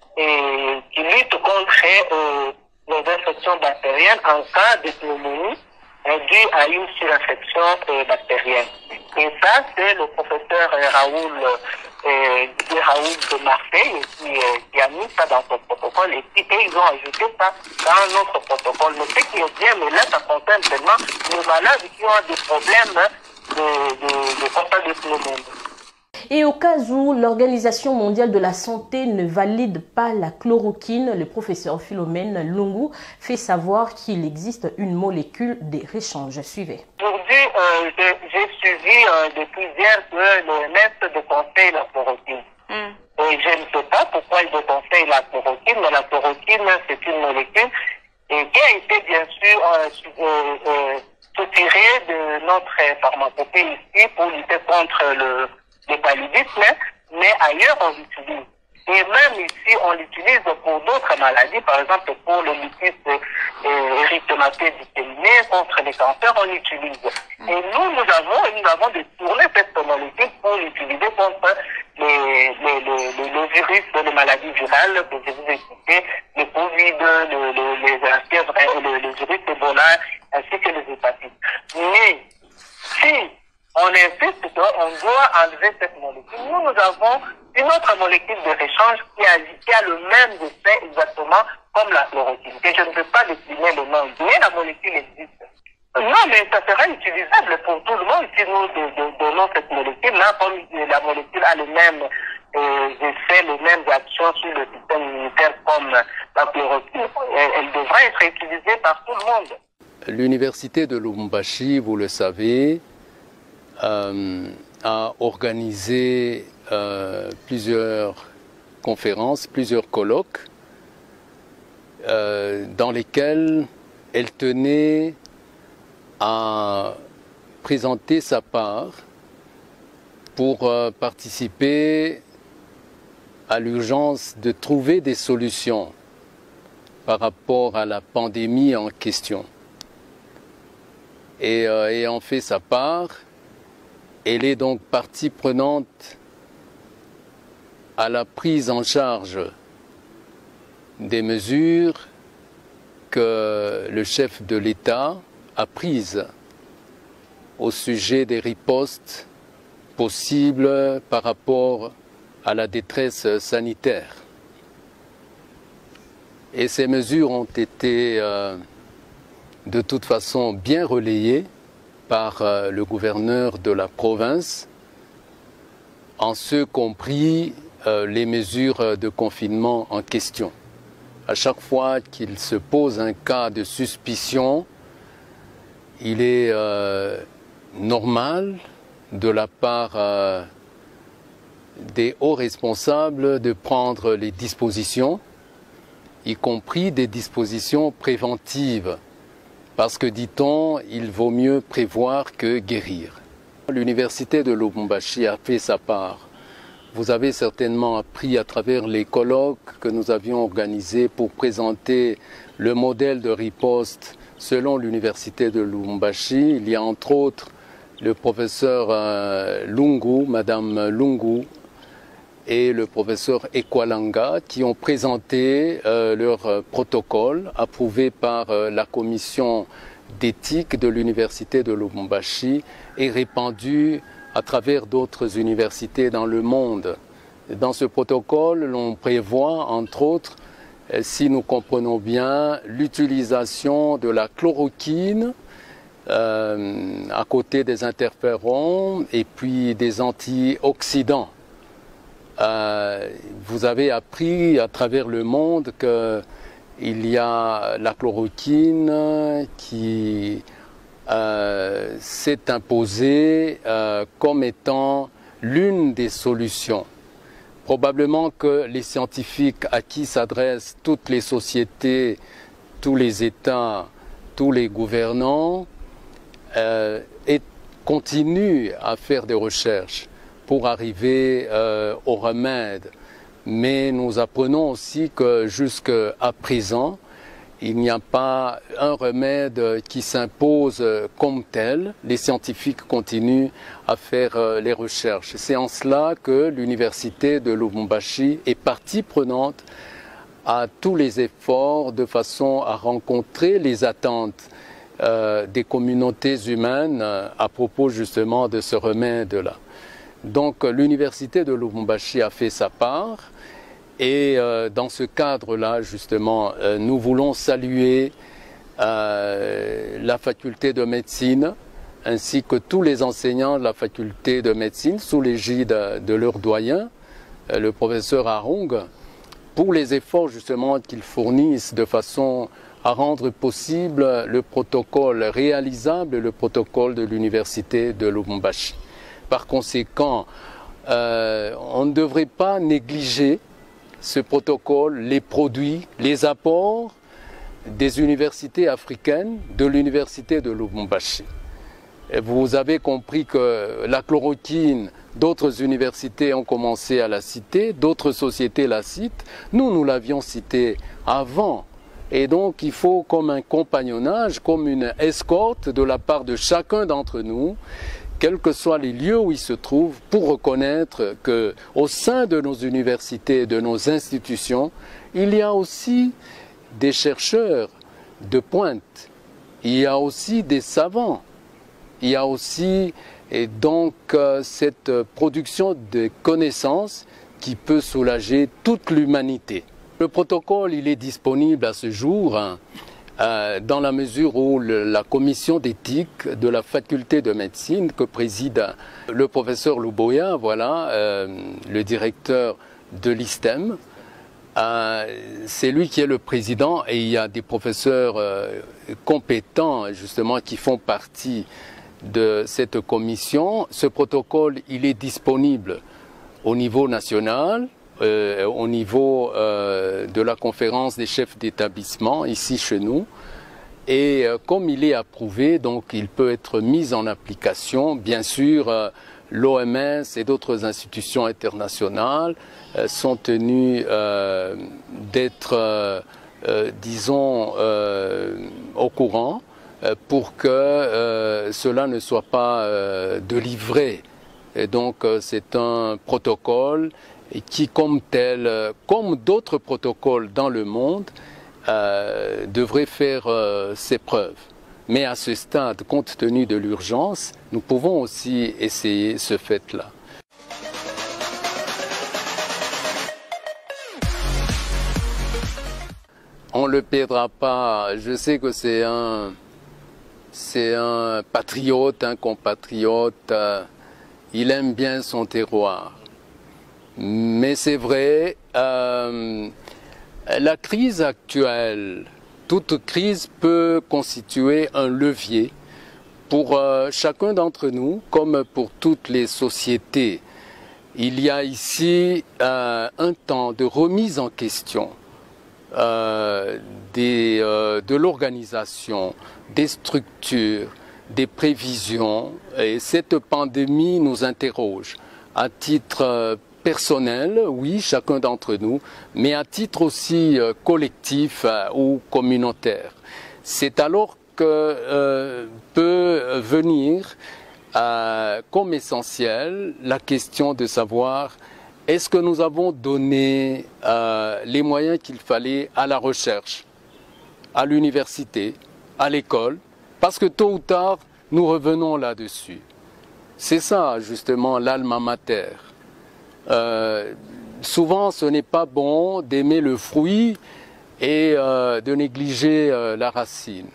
et qui lutte contre euh, les infections bactériennes en cas de pneumonie due à une surinfection euh, bactérienne. Et ça, c'est le professeur euh, Raoul, euh, Raoul de Marseille qui, euh, qui a mis ça dans son protocole et, puis, et ils ont ajouté ça dans notre protocole. Mais ce qui est bien, mais là, ça concerne seulement les malades qui ont des problèmes de, de, de contact de pneumonie. Et au cas où l'Organisation mondiale de la santé ne valide pas la chloroquine, le professeur Philomène Lungu fait savoir qu'il existe une molécule de réchange. Suivez. Aujourd'hui, euh, j'ai suivi euh, depuis hier que le M S déconseille la chloroquine. Mm. Et je ne sais pas pourquoi il déconseille la chloroquine, mais la chloroquine, c'est une molécule et qui a été bien sûr euh, euh, euh, soutirée de notre pharmacopée ici pour lutter contre le le paludisme, mais ailleurs on l'utilise. Et même ici, on l'utilise pour d'autres maladies, par exemple pour le mucus euh, érythémateux disséminé, contre les cancers, on l'utilise. Et nous, nous avons, nous avons détourné cette molécule pour l'utiliser contre les, les, les, les, les virus, les maladies virales que je vous ai citées, le Covid, le, le, les fièvres, le, le virus Ebola, ainsi que les hépatites. Mais si on insiste qu'on doit enlever cette molécule, nous, nous avons une autre molécule de réchange qui a, qui a le même effet exactement comme la chloroquine, que je ne peux pas décliner le nom, mais la molécule existe. Non, mais ça sera utilisable pour tout le monde si nous donnons cette molécule-là, comme la molécule a les mêmes euh, effets, les mêmes actions sur le système immunitaire comme la chloroquine, elle, elle devra être utilisée par tout le monde. L'université de Lubumbashi, vous le savez, Euh, a organisé euh, plusieurs conférences, plusieurs colloques euh, dans lesquels elle tenait à présenter sa part pour euh, participer à l'urgence de trouver des solutions par rapport à la pandémie en question. Et euh, ayant fait sa part, elle est donc partie prenante à la prise en charge des mesures que le chef de l'État a prises au sujet des ripostes possibles par rapport à la détresse sanitaire. Et ces mesures ont été euh, de toute façon bien relayées par euh, le gouverneur de la province, en ce compris euh, les mesures de confinement en question. À chaque fois qu'il se pose un cas de suspicion, il est euh, normal de la part euh, des hauts responsables de prendre les dispositions, y compris des dispositions préventives. Parce que, dit-on, il vaut mieux prévoir que guérir. L'université de Lubumbashi a fait sa part. Vous avez certainement appris à travers les colloques que nous avions organisés pour présenter le modèle de riposte selon l'université de Lubumbashi. Il y a entre autres le professeur euh, Lungu, Madame Lungu, et le professeur Ekwalanga qui ont présenté euh, leur euh, protocole approuvé par euh, la commission d'éthique de l'université de Lubumbashi et répandu à travers d'autres universités dans le monde. Dans ce protocole, l'on prévoit entre autres, euh, si nous comprenons bien, l'utilisation de la chloroquine euh, à côté des interférons et puis des antioxydants. Euh, vous avez appris à travers le monde qu'il y a la chloroquine qui euh, s'est imposée euh, comme étant l'une des solutions. Probablement que les scientifiques à qui s'adressent toutes les sociétés, tous les États, tous les gouvernants euh, et continuent à faire des recherches pour arriver euh, au remède. Mais nous apprenons aussi que jusqu'à présent, Il n'y a pas un remède qui s'impose comme tel. Les scientifiques continuent à faire les recherches. C'est en cela que l'université de Lubumbashi est partie prenante à tous les efforts de façon à rencontrer les attentes euh, des communautés humaines euh, à propos justement de ce remède-là. Donc l'université de Lubumbashi a fait sa part. Et euh, dans ce cadre-là, justement, euh, nous voulons saluer euh, la faculté de médecine, ainsi que tous les enseignants de la faculté de médecine, sous l'égide de leur doyen, euh, le professeur Arung, pour les efforts justement qu'ils fournissent de façon à rendre possible le protocole réalisable, le protocole de l'université de Lubumbashi. Par conséquent, euh, on ne devrait pas négliger ce protocole, les produits, les apports des universités africaines, de l'université de Lubumbashi. Et vous avez compris que la chloroquine, d'autres universités ont commencé à la citer, d'autres sociétés la citent. Nous, nous l'avions citée avant. Et donc, il faut comme un compagnonnage, comme une escorte de la part de chacun d'entre nous, quels que soient les lieux où ils se trouvent, pour reconnaître qu'au sein de nos universités, de nos institutions, il y a aussi des chercheurs de pointe, il y a aussi des savants, il y a aussi et donc euh, cette production de connaissances qui peut soulager toute l'humanité. Le protocole, il est disponible à ce jour, hein, Euh, dans la mesure où le, la commission d'éthique de la faculté de médecine que préside le professeur Luboya, voilà, euh, le directeur de l'I S T E M, euh, c'est lui qui est le président et il y a des professeurs euh, compétents justement qui font partie de cette commission. Ce protocole, il est disponible au niveau national, Euh, au niveau euh, de la conférence des chefs d'établissement ici chez nous, et euh, comme il est approuvé, donc il peut être mis en application. Bien sûr, euh, l'O M S et d'autres institutions internationales euh, sont tenues euh, d'être, euh, euh, disons, euh, au courant euh, pour que euh, cela ne soit pas euh, délivré. Et donc euh, c'est un protocole et qui, comme tel, comme d'autres protocoles dans le monde, euh, devrait faire euh, ses preuves. Mais à ce stade, compte tenu de l'urgence, nous pouvons aussi essayer ce fait-là. On ne le perdra pas. Je sais que c'est un, c'est un patriote, un compatriote. Euh, il aime bien son terroir. Mais c'est vrai, euh, la crise actuelle, toute crise peut constituer un levier pour euh, chacun d'entre nous, comme pour toutes les sociétés. Il y a ici euh, un temps de remise en question euh, des, euh, de l'organisation, des structures, des prévisions. Et cette pandémie nous interroge à titre euh, personnel, oui, chacun d'entre nous, mais à titre aussi euh, collectif euh, ou communautaire. C'est alors que euh, peut venir euh, comme essentiel la question de savoir est-ce que nous avons donné euh, les moyens qu'il fallait à la recherche, à l'université, à l'école, parce que tôt ou tard, nous revenons là-dessus. C'est ça, justement, l'alma mater. Euh, souvent, ce n'est pas bon d'aimer le fruit et euh, de négliger euh, la racine.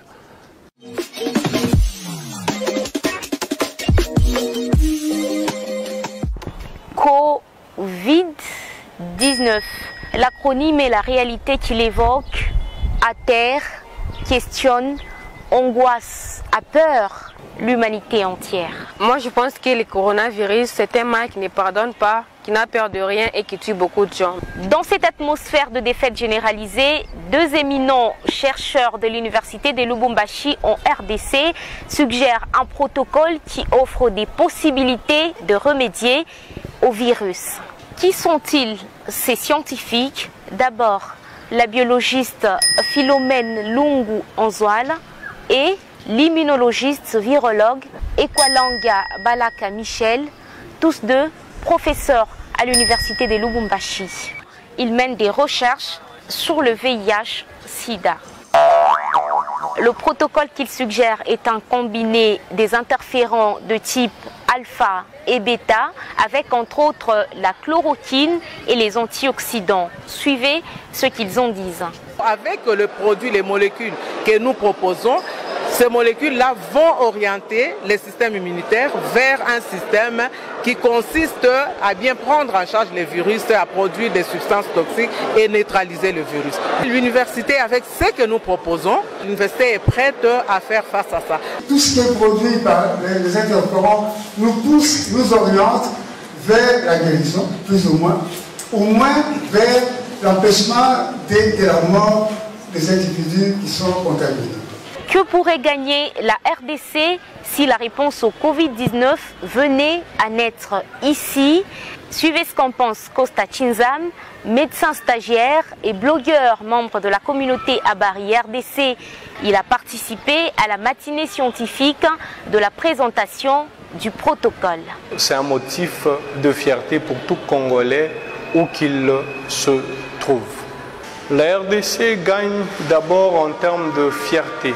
covid dix-neuf. L'acronyme et la réalité qu'il évoque atterre, questionne, angoisse, a peur l'humanité entière. Moi, je pense que le coronavirus, c'est un mal qui ne pardonne pas, qui n'a peur de rien et qui tue beaucoup de gens. Dans cette atmosphère de défaite généralisée, deux éminents chercheurs de l'université de Lubumbashi en R D C suggèrent un protocole qui offre des possibilités de remédier au virus. Qui sont-ils, ces scientifiques? D'abord, la biologiste Philomène Lungu Anzoual et l'immunologiste virologue Ekwalanga Balaka Michel, tous deux professeurs à l'université de Lubumbashi. Ils mènent des recherches sur le V I H sida. Le protocole qu'ils suggèrent est un combiné des interférents de type alpha et bêta avec entre autres la chloroquine et les antioxydants. Suivez ce qu'ils en disent. Avec le produit, les molécules que nous proposons, ces molécules-là vont orienter le système immunitaire vers un système qui consiste à bien prendre en charge les virus, à produire des substances toxiques et neutraliser le virus. L'université, avec ce que nous proposons, l'université est prête à faire face à ça. Tout ce qui est produit par les interférents nous pousse, nous oriente vers la guérison, plus ou moins, au moins vers l'empêchement de la mort des individus qui sont contaminés. Que pourrait gagner la R D C si la réponse au Covid dix-neuf venait à naître ici? Suivez ce qu'en pense Costa Chinzam, médecin stagiaire et blogueur, membre de la communauté Abari R D C. Il a participé à la matinée scientifique de la présentation du protocole. C'est un motif de fierté pour tout Congolais où qu'il se trouve. La R D C gagne d'abord en termes de fierté.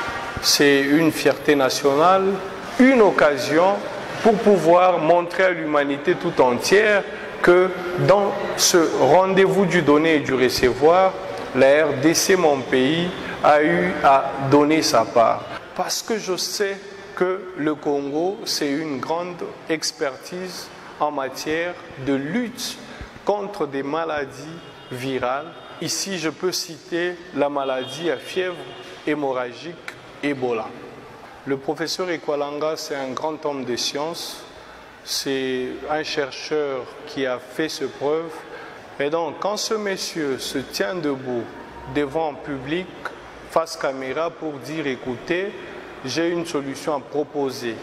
C'est une fierté nationale, une occasion pour pouvoir montrer à l'humanité tout entière que dans ce rendez-vous du donner et du recevoir, la R D C, mon pays, a eu à donner sa part. Parce que je sais que le Congo, c'est une grande expertise en matière de lutte contre des maladies virales. Ici, je peux citer la maladie à fièvre hémorragique Ebola. Le professeur Ekwalanga, c'est un grand homme de science. C'est un chercheur qui a fait ses preuves. Et donc, quand ce monsieur se tient debout devant un public, face caméra, pour dire, écoutez, j'ai une solution à proposer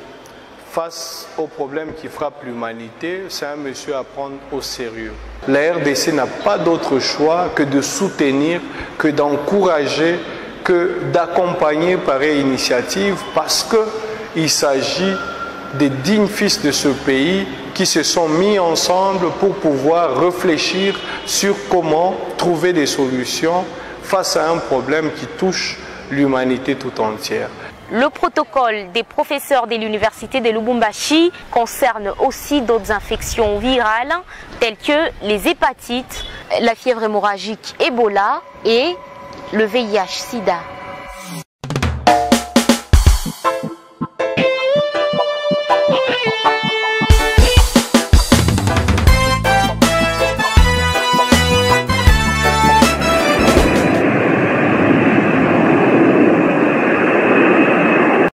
face aux problèmes qui frappent l'humanité, c'est un monsieur à prendre au sérieux. La R D C n'a pas d'autre choix que de soutenir, que d'encourager, que d'accompagner pareille initiative, parce qu'il s'agit des dignes fils de ce pays qui se sont mis ensemble pour pouvoir réfléchir sur comment trouver des solutions face à un problème qui touche l'humanité tout entière. Le protocole des professeurs de l'université de Lubumbashi concerne aussi d'autres infections virales telles que les hépatites, la fièvre hémorragique Ebola et le V I H sida.